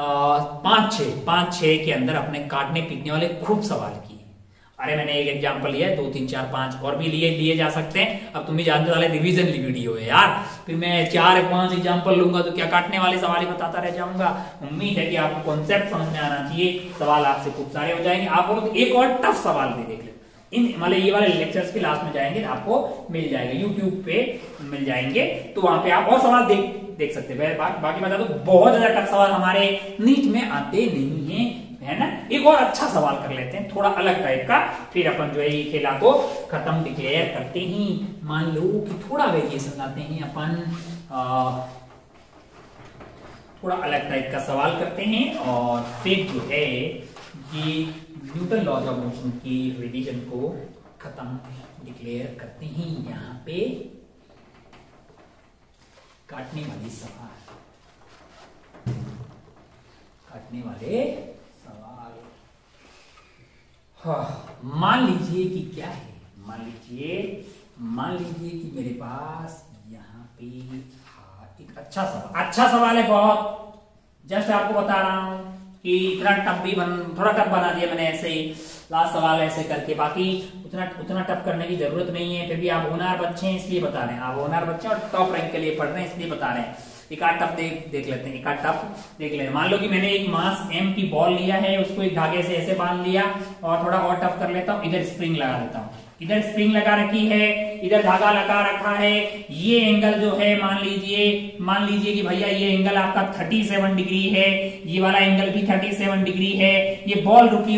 5, 6 के अंदर अपने काटने पीटने वाले खूब सवाल किए। अरे मैंने एक एग्जांपल लिया है, 2, 3, 4, 5 और भी लिए जा सकते हैं। अब तुम भी जानते वाले रिवीजन वीडियो है यार, फिर मैं 4 या 5 एग्जांपल लूंगा तो क्या काटने वाले सवाल ही बताता रह जाऊंगा। उम्मीद है कि आपको कॉन्सेप्ट समझ में आना चाहिए, सवाल आपसे खूब सारे हो जाएंगे। आप बोलो तो एक और टफ सवाल भी देख ले, इन मतलब ये वाले लेक्चर्स के लास्ट में जाएंगे आपको मिल जाएगा, यूट्यूब पे मिल जाएंगे, तो वहां पे आप और सवाल देख सकते हैं। बाकी बता दो, बहुत ज्यादा टफ सवाल हमारे नीट में आते नहीं है ना। एक और अच्छा सवाल कर लेते हैं, थोड़ा अलग टाइप का, फिर अपन जो है ये खेला को खत्म डिक्लेयर करते ही। मान लो कि थोड़ा वेरिएशन लाते हैं अपन, थोड़ा अलग टाइप का सवाल करते हैं और फिर जो है ये न्यूटन लॉज ऑफ मोशन की रिवीजन को खत्म डिक्लेयर करते हैं। यहां पे काटने वाले सवाल हाँ, मान लीजिए कि क्या है, मान लीजिए कि मेरे पास यहाँ पे एक अच्छा सवाल है बहुत। जस्ट आपको बता रहा हूं कि इतना थोड़ा टफ बना दिया मैंने ऐसे ही, लास्ट सवाल ऐसे करके। बाकी उतना टफ करने की जरूरत नहीं है, फिर भी आप होनहार बच्चे हैं इसलिए बता रहे हैं, आप होनहार बच्चे और टॉप रैंक के लिए पढ़ रहे हैं इसलिए बता रहे हैं। एक आध टफ देख लेते हैं, एक आध टफ देख लेते हैं। मान लो कि मैंने एक मास M की बॉल लिया है, उसको एक धागे से ऐसे बांध लिया और थोड़ा और टफ कर लेता हूं। इधर स्प्रिंग लगा देता हूं, इधर स्प्रिंग लगा रखी है, इधर धागा लगा रखा है। ये एंगल जो है मान लीजिए कि भैया ये एंगल आपका 37 डिग्री है, ये वाला एंगल भी 37 डिग्री है। ये बॉल रुकी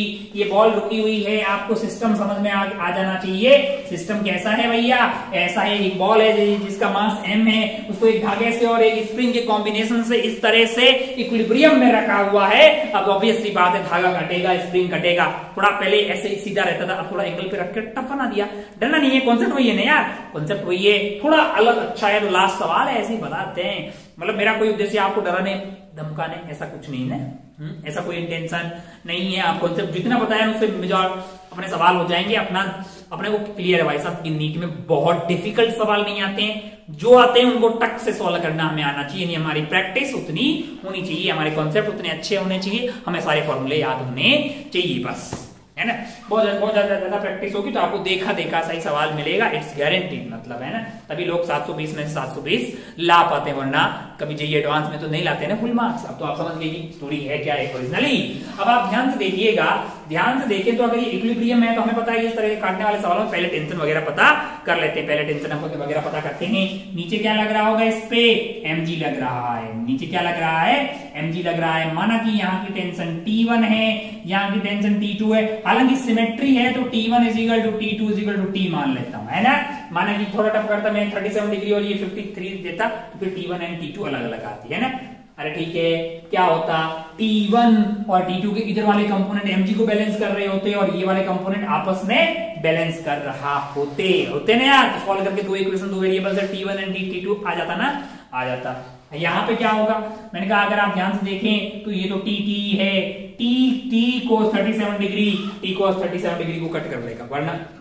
हुई है। आपको सिस्टम समझ में आ जाना चाहिए। सिस्टम कैसा है भैया? ऐसा है, एक बॉल है जिसका मास M है, उसको एक धागे से और एक स्प्रिंग के कॉम्बिनेशन से इस तरह से इक्विलिब्रियम में रखा हुआ है। अब ऑब्वियसली बात है, धागा कटेगा, स्प्रिंग कटेगा। थोड़ा पहले ऐसे सीधा रहता था, अब थोड़ा एंगल पे रख के टफ बना दिया। डरना नहीं है, कॉन्सेप्ट वही है ना यार, कॉन्सेप्ट वही है, थोड़ा अलग अच्छा है। तो लास्ट सवाल है, ऐसे ही बताते हैं। मतलब मेरा कोई उद्देश्य आपको डराने धमकाने ऐसा कुछ नहीं है, ऐसा कोई इंटेंशन नहीं है। आप कॉन्सेप्ट जितना बताया उससे मेजॉर अपने सवाल हो जाएंगे। अपने को क्लियर है भाई साहब कि नीट में बहुत डिफिकल्ट सवाल नहीं आते हैं, जो आते हैं उनको टक से सॉल्व करना हमें आना चाहिए। नहीं, हमारी प्रैक्टिस उतनी होनी चाहिए, हमारे कॉन्सेप्ट उतने अच्छे होने चाहिए, हमें सारे फॉर्मूले याद होने चाहिए, बस, है ना। बहुत ज्यादा प्रैक्टिस होगी तो आपको देखा सही सवाल मिलेगा, इट्स गारंटीड, मतलब, है ना। तभी लोग 720 में से 720 ला पाते हैं, वरना कभी जाइए एडवांस में तो नहीं लाते ना फुल मार्क्स। अब तो आप समझ गए स्टोरी है क्या है ओरिजिनली। अब आप ध्यान से देखिएगा, ध्यान से देखें तो अगर ये इक्विलिब्रियम है तो हमें पता है इस तरह के काटने वाले सवालों में पहले टेंशन वगैरह पता कर लेते हैं, पहले टेंशन वगैरह पता करते हैं। नीचे क्या लग रहा होगा? इस पे mg लग रहा है, नीचे क्या लग रहा है? mg लग रहा है। माना कि यहाँ की टेंशन T1 है, यहाँ की टेंशन T2 है। हालांकि सिमेट्री है तो T1 = T2 = T मान लेता हूं, है ना। माना कि थोड़ा टफ करता मैं 37 डिग्री और ये 53 देता तो फिर T1 एंड T2 अलग अलग आती है ना। अरे ठीक है, क्या होता? T1 और T2 के इधर वाले कंपोनेंट mg को बैलेंस कर रहे होते और ये वाले कंपोनेंट आपस में बैलेंस कर रहा होते ना यार। तो सॉल्व करके दो इक्वेशन, दो वेरिएबल से T1 एंड T2 आ जाता ना, आ जाता। यहाँ पे क्या होगा? मैंने कहा अगर आप ध्यान से देखें तो ये तो T है, T cos 37 डिग्री को कट कर लेगा, वरना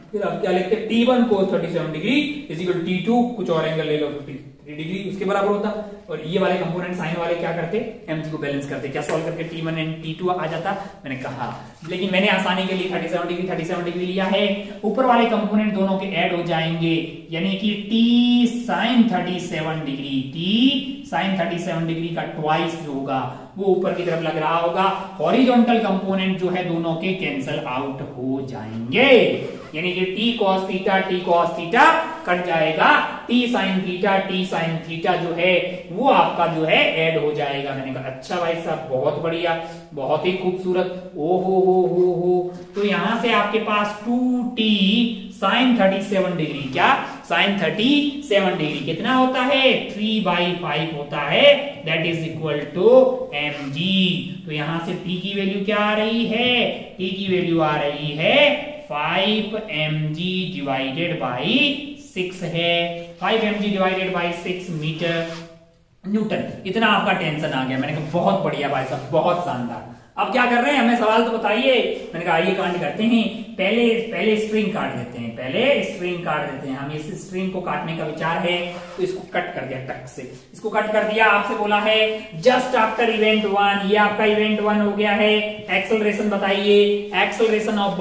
फिर आप क्या लिखते हैं, T1 cos 37 degree is equal T2 कुछ और एंगल ले लो 53 डिग्री उसके बराबर होता। और ये वाले कंपोनेंट साइन वाले क्या करते, mg को बैलेंस करते, क्या सॉल्व करके T1 एंड T2 आ जाता। मैंने कहा, लेकिन मैंने आसानी के लिए 37 डिग्री लिया है। ऊपर वाले कंपोनेंट दोनों के ऐड हो जाएंगे, यानी कि T sin 37 degree, T sin 37 degree का ट्वाइस जो होगा वो ऊपर की तरफ लग रहा होगा। हॉरिजॉन्टल कंपोनेंट जो है दोनों के कैंसल आउट हो जाएंगे, यानी कि T cos थीटा कट जाएगा, T sin थीटा जो है वो आपका जो है ऐड हो जाएगा। मैंने कहा अच्छा भाई साहब बहुत बढ़िया, बहुत ही खूबसूरत। ओ हो। तो यहां से आपके पास 2T sin 37 डिग्री, क्या sin 37 डिग्री कितना होता है, 3/5 होता है, that is equal to mg। तो यहां से T की वैल्यू क्या आ रही है, T की वैल्यू आ रही है 5 mg डिवाइडेड बाई 6 है, 5 mg divided by 6 metre newton. इतना आपका टेंशन आ गया। मैंने कहा बहुत बढ़िया भाई साहब, बहुत शानदार। अब क्या कर रहे हैं, हमें सवाल तो बताइए। मैंने कहा आइए कांड करते हैं। पहले स्ट्रिंग काट देते हैं, हम इस स्ट्रिंग को काटने का विचार है, तो इसको कट कर दिया, टक से इसको कट कर दिया। आपसे बोला है जस्ट आफ्टर इवेंट 1, ये आपका इवेंट 1 हो गया है। एक्सेलरेशन बताइए, acceleration of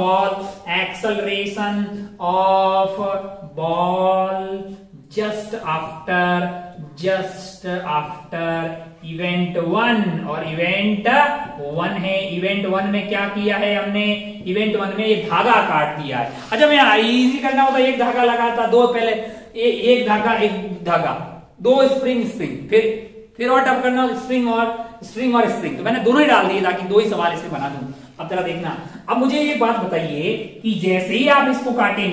ball just after event 1, और इवेंट 1 है। इवेंट 1 में क्या किया है हमने, इवेंट 1 में ये धागा काट दिया है। अच्छा मैं इजी करना होता, एक धागा लगाता, दो पहले एक धागा, दो स्प्रिंग, फिर और टप करना, स्प्रिंग। तो मैंने दोनों ही डाल दिए ताकि दो ही सवाल इसमें बना दूं। अब जरा देखना, अब मुझे एक बात बताइए कि जैसे ही आप इसको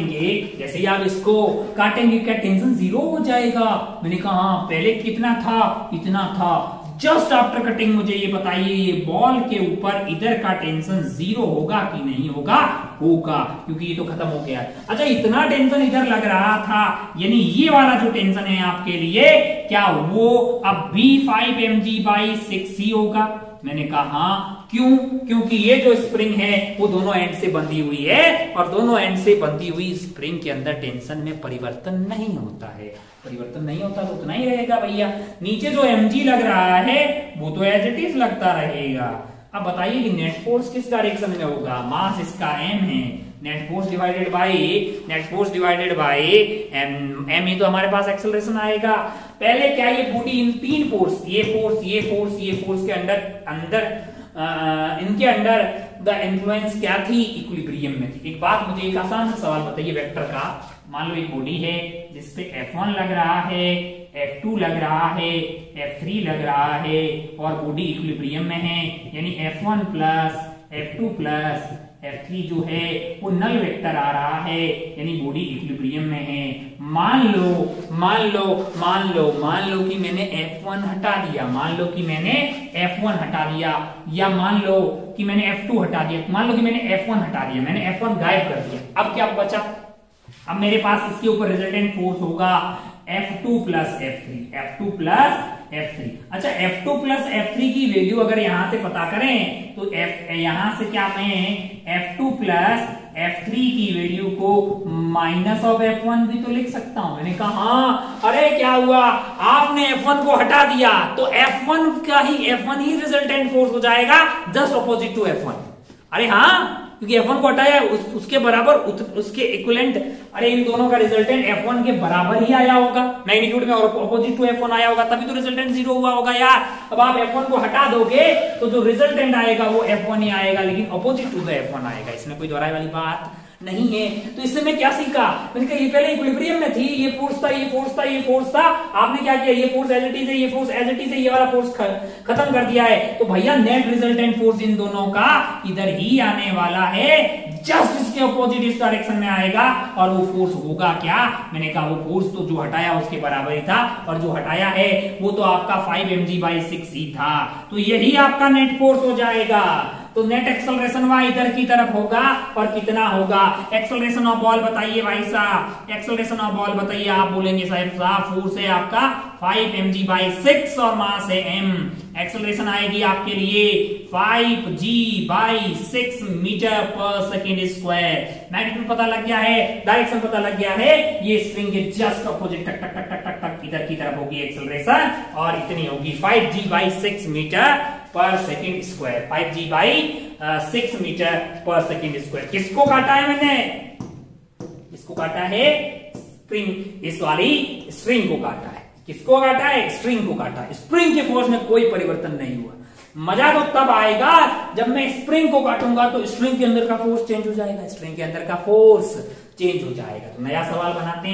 काटेंगे क्या टेंशन जीरो हो जाएगा। मैंने कहा हाँ, पहले कितना था, इतना था। जस्ट आफ्टर कटिंग मुझे ये बताइए, ये बॉल के ऊपर इधर का टेंशन जीरो होगा कि नहीं होगा, क्योंकि ये तो खत्म हो गया। अच्छा इतना टेंशन इधर लग रहा था, यानी ये वाला जो टेंशन है आपके लिए, क्या वो अब भी 5 mg/6 ही होगा। मैंने कहा हाँ, क्यों, क्योंकि ये जो स्प्रिंग है वो दोनों एंड से बंधी हुई है, और दोनों एंड से बंधी हुई स्प्रिंग के अंदर टेंशन में परिवर्तन नहीं होता है। तो उतना ही रहेगा भैया। नीचे जो mg लग रहा है वो तो एज इट इज लगता रहेगा। अब बताइए कि नेट फोर्स किस डायरेक्शन में होगा, मास इसका m है, net force divided by m ही तो हमारे पास एक्सेलरेशन आएगा। पहले क्या ये बॉडी इन तीन फोर्स, ये फोर्स के अंदर इनके अंडर द इन्फ्लुएंस क्या थी, इक्विलिब्रियम में थी। एक बात मुझे एक आसान सा सवाल बताइए वेक्टर का। मान लो एक बॉडी है जिसपे F1 लग रहा है, F2 लग रहा है, F3 लग रहा है, और बॉडी इक्विलिब्रियम में है, यानी F1 plus F2 plus F3 जो है वो नल वेक्टर आ रहा है, यानी बॉडी इक्विलिब्रियम में है। मान लो कि मैंने F1 हटा दिया, या मान लो कि मैंने F2 हटा दिया, मान लो कि मैंने F1 हटा दिया, मैंने F1 गायब कर दिया। अब क्या बचा, अब मेरे पास इसके ऊपर रिजल्टेंट फोर्स होगा F2 प्लस F3। अच्छा F2 प्लस F3 की वैल्यू अगर यहां से पता करें तो यहां से क्या मैं F2 प्लस F3 की वैल्यू को माइनस ऑफ F1 भी तो लिख सकता हूं। मैंने कहा हाँ, अरे क्या हुआ, आपने F1 को हटा दिया तो F1 ही रिजल्टेंट फोर्स हो जाएगा, जस्ट अपोजिट टू F1। अरे हाँ, क्योंकि F1 को हटाया उसके बराबर उसके इक्विवेलेंट, अरे इन दोनों का रिजल्टेंट F1 के बराबर ही आया होगा मैग्नीट्यूड में, और अपोजिट टू F1 आया होगा, तभी तो रिजल्टेंट जीरो हुआ होगा यार। अब आप F1 को हटा दोगे तो जो रिजल्टेंट आएगा वो F1 ही आएगा, लेकिन अपोजिट टू द F1 आएगा। इसमें कोई दोहराई वाली बात नहीं है। तो इससे मैं क्या सीखा, मैंने कहा ये पहले इक्विलिब्रियम में थी, ये फोर्स था, आपने क्या किया, ये फोर्स एज इट इज है, ये वाला फोर्स खत्म कर दिया है। तो भैया नेट रिजल्टेंट फोर्स इन दोनों का इधर ही आने वाला है, जस्ट इसके अपोजिट इस डायरेक्शन में आएगा, और वो फोर्स होगा क्या, मैंने कहा वो फोर्स तो जो हटाया उसके बराबर ही था, और जो हटाया है वो तो आपका 5 mg/6 ही था। तो यही आपका नेट फोर्स हो जाएगा। तो नेट एक्सेलरेशन वाई इधर की तरफ होगा और कितना होगा? एक्सेलरेशन ऑफ बॉल बताइए भाई साहब, एक्सेलरेशन ऑफ बॉल बताइए। आप बोलेंगे साहब फोर्स है आपका 5 mg/6 और मास है m। एक्सेलरेशन आएगी आपके लिए 5g/6 metre per second square. Magnitude पता लग गया है, डायरेक्शन पता लग गया है। ये स्प्रिंग के जस्ट अपोजिट टक टक टक टक टक टक इधर की तरफ होगी एक्सेलरेशन और इतनी होगी 5g/6 metre per second square. 5g/6 metre per second square. किसको काटा है मैंने? इसको काटा है स्प्रिंग, इस वाली स्प्रिंग को काटा है। किसको काटा है? स्प्रिंग को काटा है। स्प्रिंग के फोर्स में कोई परिवर्तन नहीं हुआ। मजा तो तब आएगा जब मैं स्प्रिंग को काटूंगा तो स्प्रिंग के अंदर का फोर्स चेंज हो जाएगा, स्प्रिंग के अंदर का फोर्स चेंज हो जाएगा। तो नया सवाल बनाते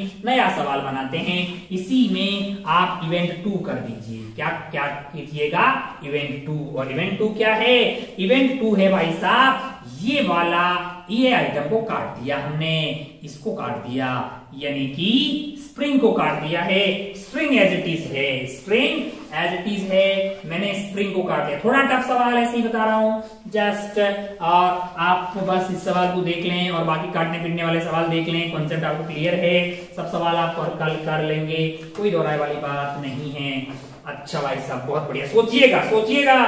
हैं, इसी में आप इवेंट 2 कर दीजिए। क्या क्या कीजिएगा? इवेंट 2। और इवेंट 2 क्या है? इवेंट 2 है भाई साहब ये वाला, ये आइटम को काट दिया हमने, इसको काट दिया, यानी कि स्प्रिंग को काट दिया है। स्प्रिंग एज इट इज है, स्प्रिंग एज इट इज है। मैंने स्प्रिंग को काट दिया। थोड़ा टफ सवाल ऐसे ही बता रहा हूं जस्ट, और आप बस इस सवाल को देख लें और बाकी काटने पीटने वाले सवाल देख लें। कॉन्सेप्ट आपको क्लियर है, सब सवाल आप कल कर लेंगे, कोई दोहराए वाली बात नहीं है। अच्छा भाई साहब बहुत बढ़िया, सोचिएगा।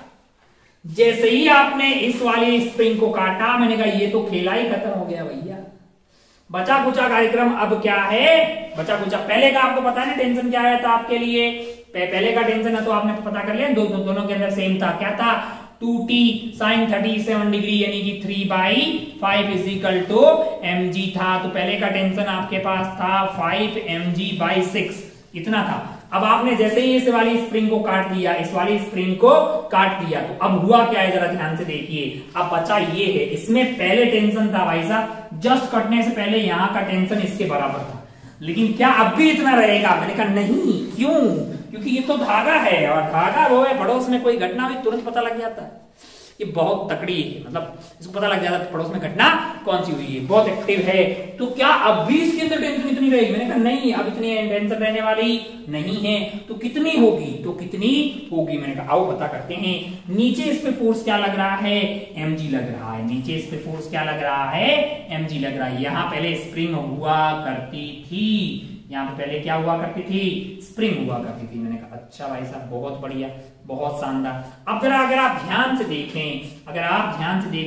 जैसे ही आपने इस वाली स्प्रिंग को काटा, मैंने कहा ये तो खेला ही खत्म हो गया भैया। बचा कुचा कार्यक्रम अब क्या है? बचा कुचा पहले का आपको पता है ना टेंशन क्या आया था आपके लिए? पहले का टेंशन है तो आपने पता कर लिया, दोनों के अंदर सेम था। क्या था? 2t sin 37 डिग्री यानी कि 3/5 = mg था। तो पहले का टेंशन आपके पास था 5 mg/6 इतना था। अब आपने जैसे ही इस वाली स्प्रिंग को काट दिया, इस वाली स्प्रिंग को काट दिया, तो अब हुआ क्या है जरा ध्यान से देखिए। अब बचा ये है, इसमें पहले टेंशन था भाई साहब, जस्ट कटने से पहले यहां का टेंशन इसके बराबर था, लेकिन क्या अब भी इतना रहेगा? मैंने कहा नहीं। क्यों? क्योंकि ये तो धागा है और धागा वो है, पड़ोस में कोई घटना हुई तुरंत पता लग जाता है। ये बहुत तकड़ी है, मतलब इसको पता लग जाता है पड़ोस में घटना कौन सी हुई है, बहुत एक्टिव है। तो क्या अब भी इसके अंदर टेंशन इतनी रहेगी? मैंने कहा नहीं, अब इतनी टेंशन रहने वाली नहीं है। तो कितनी होगी? मैंने कहा आओ पता करते हैं। नीचे इस पे फोर्स क्या लग रहा है? mg लग रहा है। नीचे इस पे फोर्स क्या लग रहा है? mg लग रहा है। यहां पहले स्प्रिंग हुआ करती थी, यहाँ पे पहले क्या हुआ करती थी? स्प्रिंग हुआ करती थी। मैंने कहा अच्छा भाई साहब बहुत बढ़िया, बहुत शानदार। अब जरा अगर आप ध्यान से देखें, अगर आप ध्यान से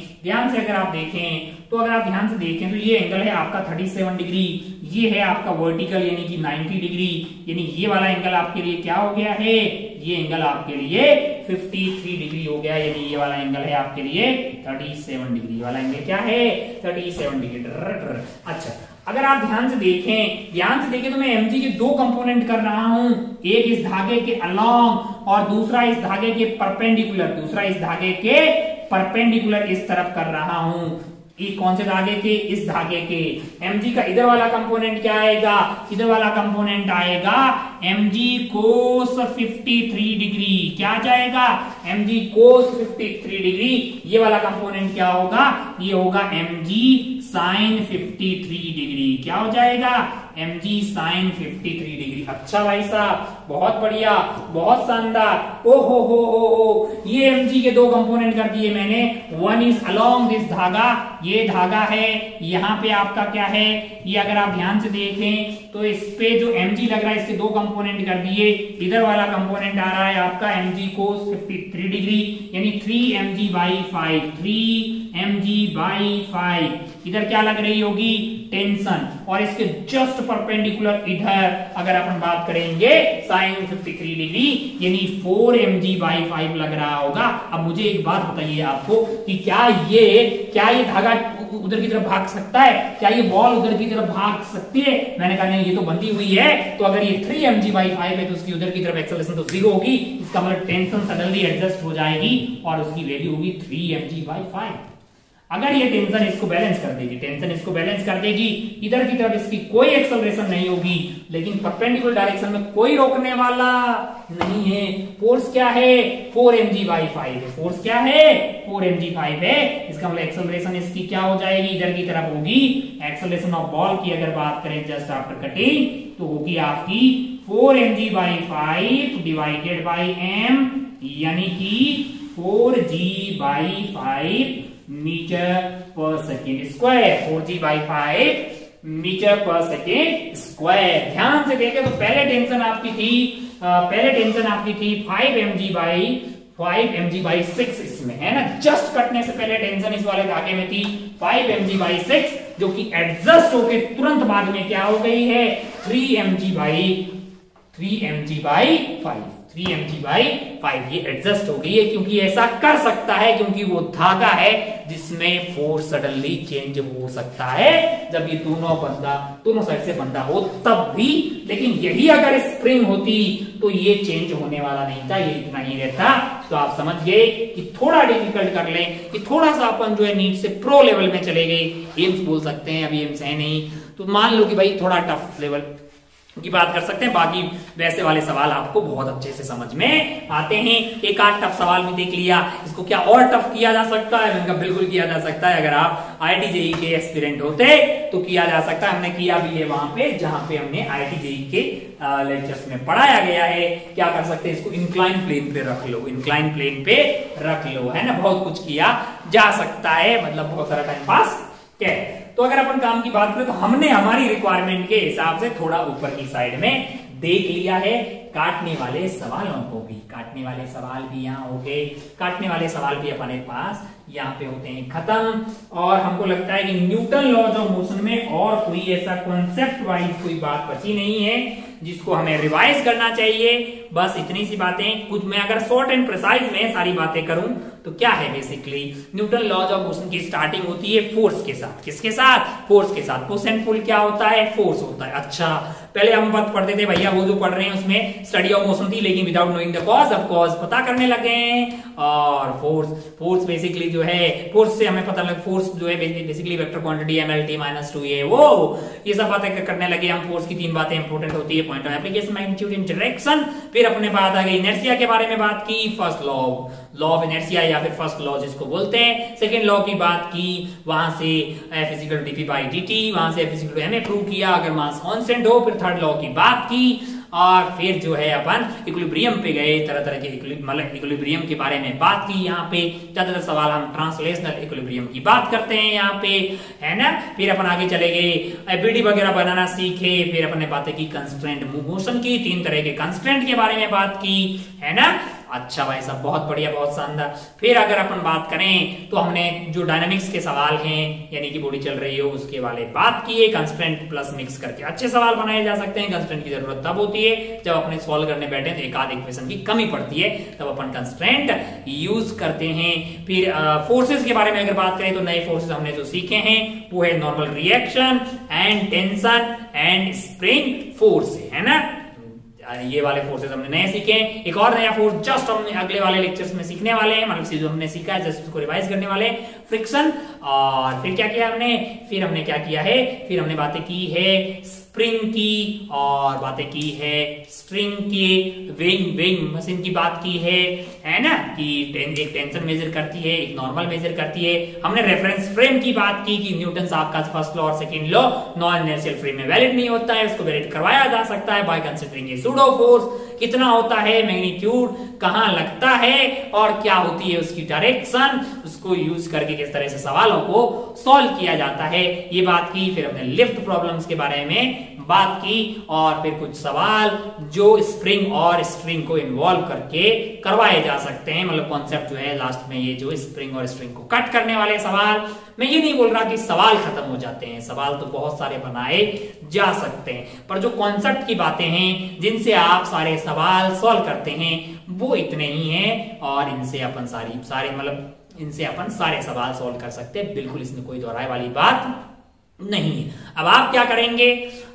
देखें तो ये एंगल है आपका 37 डिग्री, ये है आपका वर्टिकल यानी कि 90 डिग्री, यानी ये वाला एंगल आपके लिए क्या हो गया है? ये एंगल आपके लिए 53 डिग्री हो गया, यानी ये वाला एंगल है आपके लिए 37 डिग्री। वाला एंगल क्या है? 37 डिग्री। अच्छा अगर आप ध्यान से देखें तो मैं mg के 2 कंपोनेंट कर रहा हूं, एक इस धागे के अलोंग और दूसरा इस धागे के परपेंडिकुलर इस तरफ कर रहा हूं। ये कौन से धागे के? इस धागे के। mg का इधर वाला कंपोनेंट क्या आएगा? इधर वाला कंपोनेंट आएगा mg cos 53 डिग्री। क्या जाएगा? mg cos 53 degree. ये वाला कंपोनेंट क्या होगा? ये होगा mg sin 53 डिग्री। क्या हो जाएगा? mg sin 53 degree. अच्छा भाई साहब बहुत बढ़िया, बहुत शानदार। ओ हो ये mg के 2 कंपोनेंट कर दिए मैंने। वन इज अलोंग दिस धागा, ये धागा है, यहाँ पे आपका क्या है? ये अगर आप ध्यान से देखें तो इस पे जो mg लग रहा है इसके 2 कंपोनेंट कर दिए। इधर वाला कंपोनेंट आ रहा है आपका mg cos 53 डिग्री यानी 3mg/5, 3mg/5। इधर क्या लग रही होगी? टेंशन। और इसके जस्ट परपेंडिकुलर इधर अगर अपन बात करेंगे sin 53 डिग्री यानी 4mg/5 लग रहा होगा। अब मुझे एक बात बताइए आपको कि क्या ये धागा उधर की तरफ भाग सकता है? क्या ये बॉल उधर की तरफ भाग सकती है? मैंने कहा नहीं, ये तो बंधी हुई है। तो अगर ये 3mg/5 है तो उसकी उधर की तरफ एक्सेलरेशन तो 0 होगी। इसका मतलब टेंशन सडनली एडजस्ट हो जाएगी और उसकी वैल्यू होगी 3mg/5। अगर ये टेंशन इसको बैलेंस कर देगी, इधर की तरफ इसकी कोई एक्सेलरेशन नहीं होगी, लेकिन परपेंडिकुलर डायरेक्शन में कोई रोकने वाला नहीं है। फोर्स क्या है? 4mg/5 है। फोर्स क्या है? 4mg/5 है। इसका मतलब एक्सेलरेशन इसकी क्या हो जाएगी? इधर की तरफ होगी। एक्सेलरेशन ऑफ बॉल की अगर बात करें जस्ट आफ्टर कटिंग तो होगी आपकी 4mg/5 डिवाइडेड बाई m यानी कि 4g/5 metre per second square, 4g/5 metre per second square. ध्यान से देखें तो पहले टेंशन आपकी थी 5 mg/6 इसमें है ना, जस्ट कटने से पहले टेंशन इस वाले धागे में थी 5 mg/6, जो कि एडजस्ट होके तुरंत बाद में क्या हो गई है 3 mg/5 ये एडजस्ट हो गई है, क्योंकि ऐसा कर सकता है क्योंकि वो धागा है जिसमें फोर्स सडनली चेंज हो सकता है जब ये दोनों साइड से बंधा हो तब भी। लेकिन यही अगर स्प्रिंग होती तो ये चेंज होने वाला नहीं था, ये इतना ही रहता। तो आप समझ गए कि थोड़ा डिफिकल्ट कर लें कि थोड़ा सा अपन जो है नीट से प्रो लेवल में चले गए, एम्स बोल सकते हैं, अभी एम्स है नहीं तो मान लो कि भाई थोड़ा टफ लेवल की बात कर सकते हैं। बाकी वैसे वाले सवाल आपको बहुत अच्छे से समझ में आते हैं। एक आध टफ सवाल भी देख लिया, इसको क्या और टफ किया जा सकता है? मैंने कहा बिल्कुल किया जा सकता है। अगर आप IIT JEE के एस्पिरेंट होते तो किया जा सकता है। हमने किया भी है वहां पे जहां पे हमने IIT JEE के लेक्चर्स में पढ़ाया गया है। क्या कर सकते हैं, इसको इंक्लाइन प्लेन पे रख लो, इंक्लाइन प्लेन पे रख लो, है ना। बहुत कुछ किया जा सकता है, मतलब बहुत सारा टाइम पास क्या। तो अगर अपन काम की बात करें तो हमने हमारी रिक्वायरमेंट के हिसाब से थोड़ा ऊपर की साइड में देख लिया है। काटने वाले सवालों को भी, काटने वाले सवाल भी यहाँ हो गए, काटने वाले सवाल भी अपने पास यहाँ पे होते हैं खत्म। और हमको लगता है कि न्यूटन लॉज ऑफ मोशन में और कोई ऐसा कॉन्सेप्ट वाइज कोई बात बची नहीं है जिसको हमें रिवाइज करना चाहिए। बस इतनी सी बातें, कुछ मैं अगर शॉर्ट एंड प्रिसाइज में सारी बातें करूं तो क्या है basically Newton laws of motion की स्टार्टिंग होती है फोर्स के साथ। किसके साथ? फोर्स के साथ। पुश एंड पुल क्या होता है? फोर्स होता है। अच्छा, पहले हम बात पढ़ते थे भैया, वो जो पढ़ रहे हैं उसमें स्टडी ऑफ मोशन थी, लेकिन विदाउट नोइंग द कॉज। अब कॉज पता करने लगे हैं। और फोर्स बेसिकली जो है, फोर्स से हमें पता लग, फोर्स जो है बेसिकली वेक्टर क्वांटिटी MLT -2 ये वो ये सब बातें करने लगे हम। फोर्स की 3 बातें इंपॉर्टेंट होती है, point of application, magnitude, interaction. फिर अपने बात आ गई इनर्शिया के बारे में बात की, फर्स्ट लॉ ऑफ इनर्शिया या फिर फर्स्ट लॉ जिसको बोलते हैं। सेकंड लॉ की बात की, वहां से F = dp/dt, वहां से F = ma प्रूव किया अगर मास कांस्टेंट हो। फिर थर्ड लॉ की बात की और फिर जो है अपन इक्विलिब्रियम पे गए, तरह तरह के इक्विलिब्रियम के बारे में बात की। यहाँ पे ज्यादातर सवाल हम ट्रांसलेशनल इक्विलिब्रियम की बात करते हैं यहाँ पे, है ना। फिर अपन आगे चले गए, एबीडी वगैरह बनाना सीखे। फिर अपन ने बातें की कंस्ट्रेंट मोशन की, 3 तरह के कंस्ट्रेंट के बारे में बात की, है ना। अच्छा भाई साहब, बहुत बढ़िया, बहुत शानदार। फिर अगर अपन बात करें तो हमने जो डायनामिक्स के सवाल हैं, यानी कि बॉडी चल रही हो उसके वाले बात किए। कंस्ट्रेंट प्लस मिक्स करके अच्छे सवाल बनाए जा सकते हैं। कंस्ट्रेंट की जरूरत तब होती है जब अपने सॉल्व करने बैठे तो एक आध इक्वेशन की कमी पड़ती है, तब अपन कंस्ट्रेंट यूज करते हैं। फिर फोर्सेस के बारे में अगर बात करें तो नए फोर्सेस हमने जो सीखे हैं वो है normal reaction and tension and spring force, है ना। ये वाले फोर्सेस हमने नए सीखे। एक और नया फोर्स जस्ट हमने अगले वाले लेक्चर्स में सीखने वाले हैं, मतलब जो हमने सीखा है जस्ट उसको रिवाइज करने वाले, फ्रिक्शन। और फिर क्या किया हमने, फिर हमने क्या किया है, फिर हमने बातें की है स्प्रिंग की, और बातें की है स्ट्रिंग की, विंग मशीन की बात की है ना, कि एक टेंशन मेजर करती है, एक नॉर्मल मेजर करती है। हमने रेफरेंस फ्रेम की बात की कि न्यूटन साहब का फर्स्ट लॉ और second law non inertial frame में वैलिड नहीं होता है, उसको वैलिड करवाया जा सकता है by considering a pseudo force. कितना होता है, मैग्नीट्यूड कहां लगता है और क्या होती है उसकी डायरेक्शन, उसको यूज करके किस तरह से सवालों को सॉल्व किया जाता है, ये बात की। फिर हमने लिफ्ट प्रॉब्लम्स के बारे में बात की, और फिर कुछ सवाल जो स्प्रिंग और स्ट्रिंग को इन्वॉल्व करके करवाए जा सकते हैं, मतलब कॉन्सेप्ट जो है लास्ट में ये जो स्प्रिंग और स्ट्रिंग को कट करने वाले सवाल। मैं ये नहीं बोल रहा कि सवाल खत्म हो जाते हैं, सवाल तो बहुत सारे बनाए जा सकते हैं, पर जो कॉन्सेप्ट की बातें हैं जिनसे आप सारे सवाल सॉल्व करते हैं वो इतने ही हैं, और इनसे अपन इनसे अपन सारे सवाल सॉल्व कर सकते हैं, बिल्कुल इसमें कोई दोहराए वाली बात नहीं है। अब आप क्या करेंगे,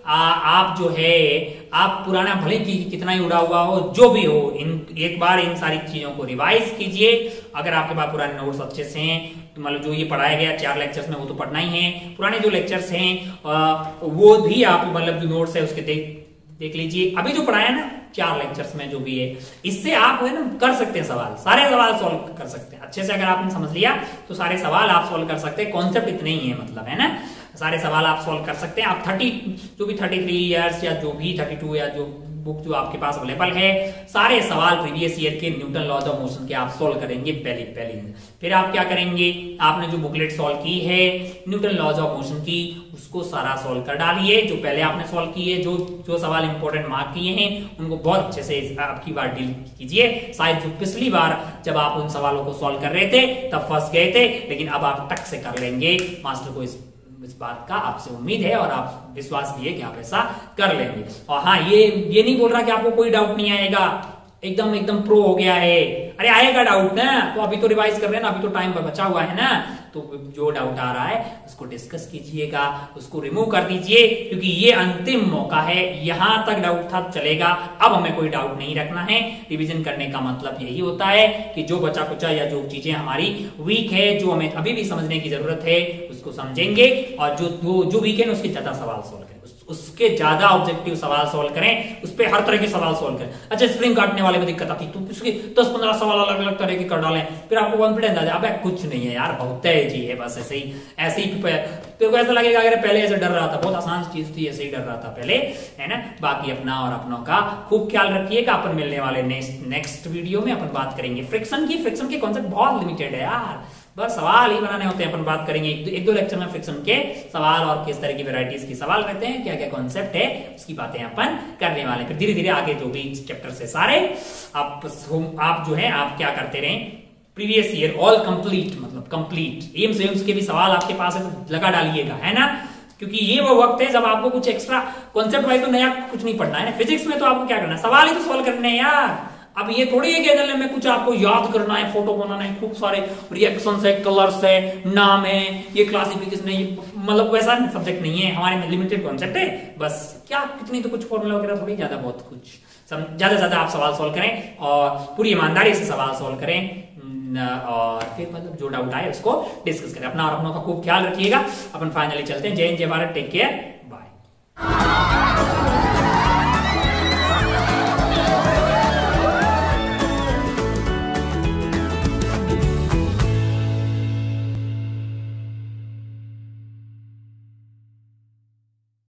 आप जो है आप पुराना भले की कितना ही उड़ा हुआ हो, जो भी हो, एक बार इन सारी चीजों को रिवाइज कीजिए। अगर आपके पास पुराने नोट्स अच्छे से हैं तो मतलब जो ये पढ़ाया गया 4 लेक्चर्स में वो तो पढ़ना ही है, पुराने जो लेक्चर्स हैं वो भी आप मतलब जो नोट्स है उसके देख लीजिए। अभी जो पढ़ाया ना 4 लेक्चर्स में जो भी है, इससे आप है ना कर सकते हैं सवाल, सारे सवाल सॉल्व कर सकते हैं अच्छे से। अगर आपने समझ लिया तो सारे सवाल आप सॉल्व कर सकते हैं, कॉन्सेप्ट इतने ही है, मतलब है ना, सारे सवाल आप सॉल्व कर सकते हैं। आप 33 ईयर्स या जो भी 32 या जो बुक जो आपके पास अवेलेबल है, सारे सवाल प्रीवियस ईयर के न्यूटन लॉज ऑफ मोशन के आप सोल्व करेंगे पहले। फिर आप क्या करेंगे, आपने जो बुकलेट सोल्व की है न्यूटन लॉज ऑफ मोशन की, उसको सारा सोल्व कर डालिए। जो पहले आपने सोल्व किए, जो सवाल इंपॉर्टेंट मार्क किए हैं, उनको बहुत अच्छे से आपकी बार डील कीजिए। शायद जो पिछली बार जब आप उन सवालों को सोल्व कर रहे थे तब फंस गए थे, लेकिन अब आप टक से कर लेंगे। मास्टर को इस बात का आपसे उम्मीद है और आप विश्वास भी है कि आप ऐसा कर लेंगे। और हाँ, ये नहीं बोल रहा कि आपको कोई डाउट नहीं आएगा, एकदम प्रो हो गया है। अरे आएगा डाउट ना, तो अभी तो रिवाइज कर रहे हैं ना, अभी तो टाइम बचा हुआ है ना, तो जो डाउट आ रहा है उसको डिस्कस कीजिएगा, उसको रिमूव कर दीजिए, क्योंकि ये अंतिम मौका है। यहां तक डाउट था चलेगा, अब हमें कोई डाउट नहीं रखना है। रिवीजन करने का मतलब यही होता है कि जो बचा कुचा या जो चीजें हमारी वीक है, जो हमें अभी भी समझने की जरूरत है, उसको समझेंगे, और जो वीक है उसके ज्यादा सवाल सोल्व करें, उसके ज्यादा ऑब्जेक्टिव सवाल सोल्व करें, उस पे हर तरह के सवाल सोल्व करें। अच्छा, स्प्रिंग काटने वाले में दिक्कत आती तो उसके 10-15 सवाल अलग अलग तरह के कर डालें, फिर आपको कॉन्फिडेंस आ जाए, अबे कुछ नहीं है यार, बहुत तेजी है, बस ऐसे ही तेरे को ऐसा लगेगा अगर पहले ऐसे डर रहा था, बहुत आसान चीज थी, ऐसे ही डर रहा था पहले, है ना। बाकी अपना और अपनों का खूब ख्याल रखिएगा। अपन मिलने वाले नेक्स्ट वीडियो में अपन बात करेंगे फ्रिक्शन के कॉन्सेप्ट बहुत लिमिटेड है यार, बस सवाल ही बनाने होते हैं। अपन बात करेंगे एक दो लेक्चर में फ्रिक्शन के सवाल और किस तरह की वैरायटीज के सवाल रहते हैं, क्या क्या कॉन्सेप्ट है, उसकी बातें अपन करने वाले। फिर धीरे धीरे आगे जो भी चैप्टर से सारे आप जो है आप क्या करते रहे, प्रीवियस ईयर ऑल कंप्लीट, मतलब कंप्लीट एम्स के भी सवाल आपके पास है तो लगा डालिएगा, है ना, क्योंकि ये वो वक्त है जब आपको कुछ एक्स्ट्रा कॉन्सेप्ट वाइज तो नया कुछ नहीं पढ़ना है ना। फिजिक्स में तो आपको क्या करना है, सवाल ही तो सोल्व करने हैं यार। अब ये थोड़ी है कि एनएलएम में कुछ आपको याद करना है, फोटो बनाना है, खूब सारे रिएक्शंस है, कलर्स है, नाम है, ये क्लासिफिकेशन है, मतलब वैसा सब्जेक्ट नहीं है हमारे में, लिमिटेड कॉन्सेप्ट है बस। क्या कितनी तो कुछ फॉर्मूला वगैरह थोड़ी, ज्यादा बहुत कुछ, ज्यादा ज्यादा आप सवाल सोल्व करें और पूरी ईमानदारी से सवाल सोल्व करें, और फिर मतलब जो डाउट आए उसको डिस्कस करें। अपना और अपनों का खूब ख्याल रखिएगा। अपन फाइनली चलते हैं। जय हिंद, जय भारत, टेक केयर, बाय।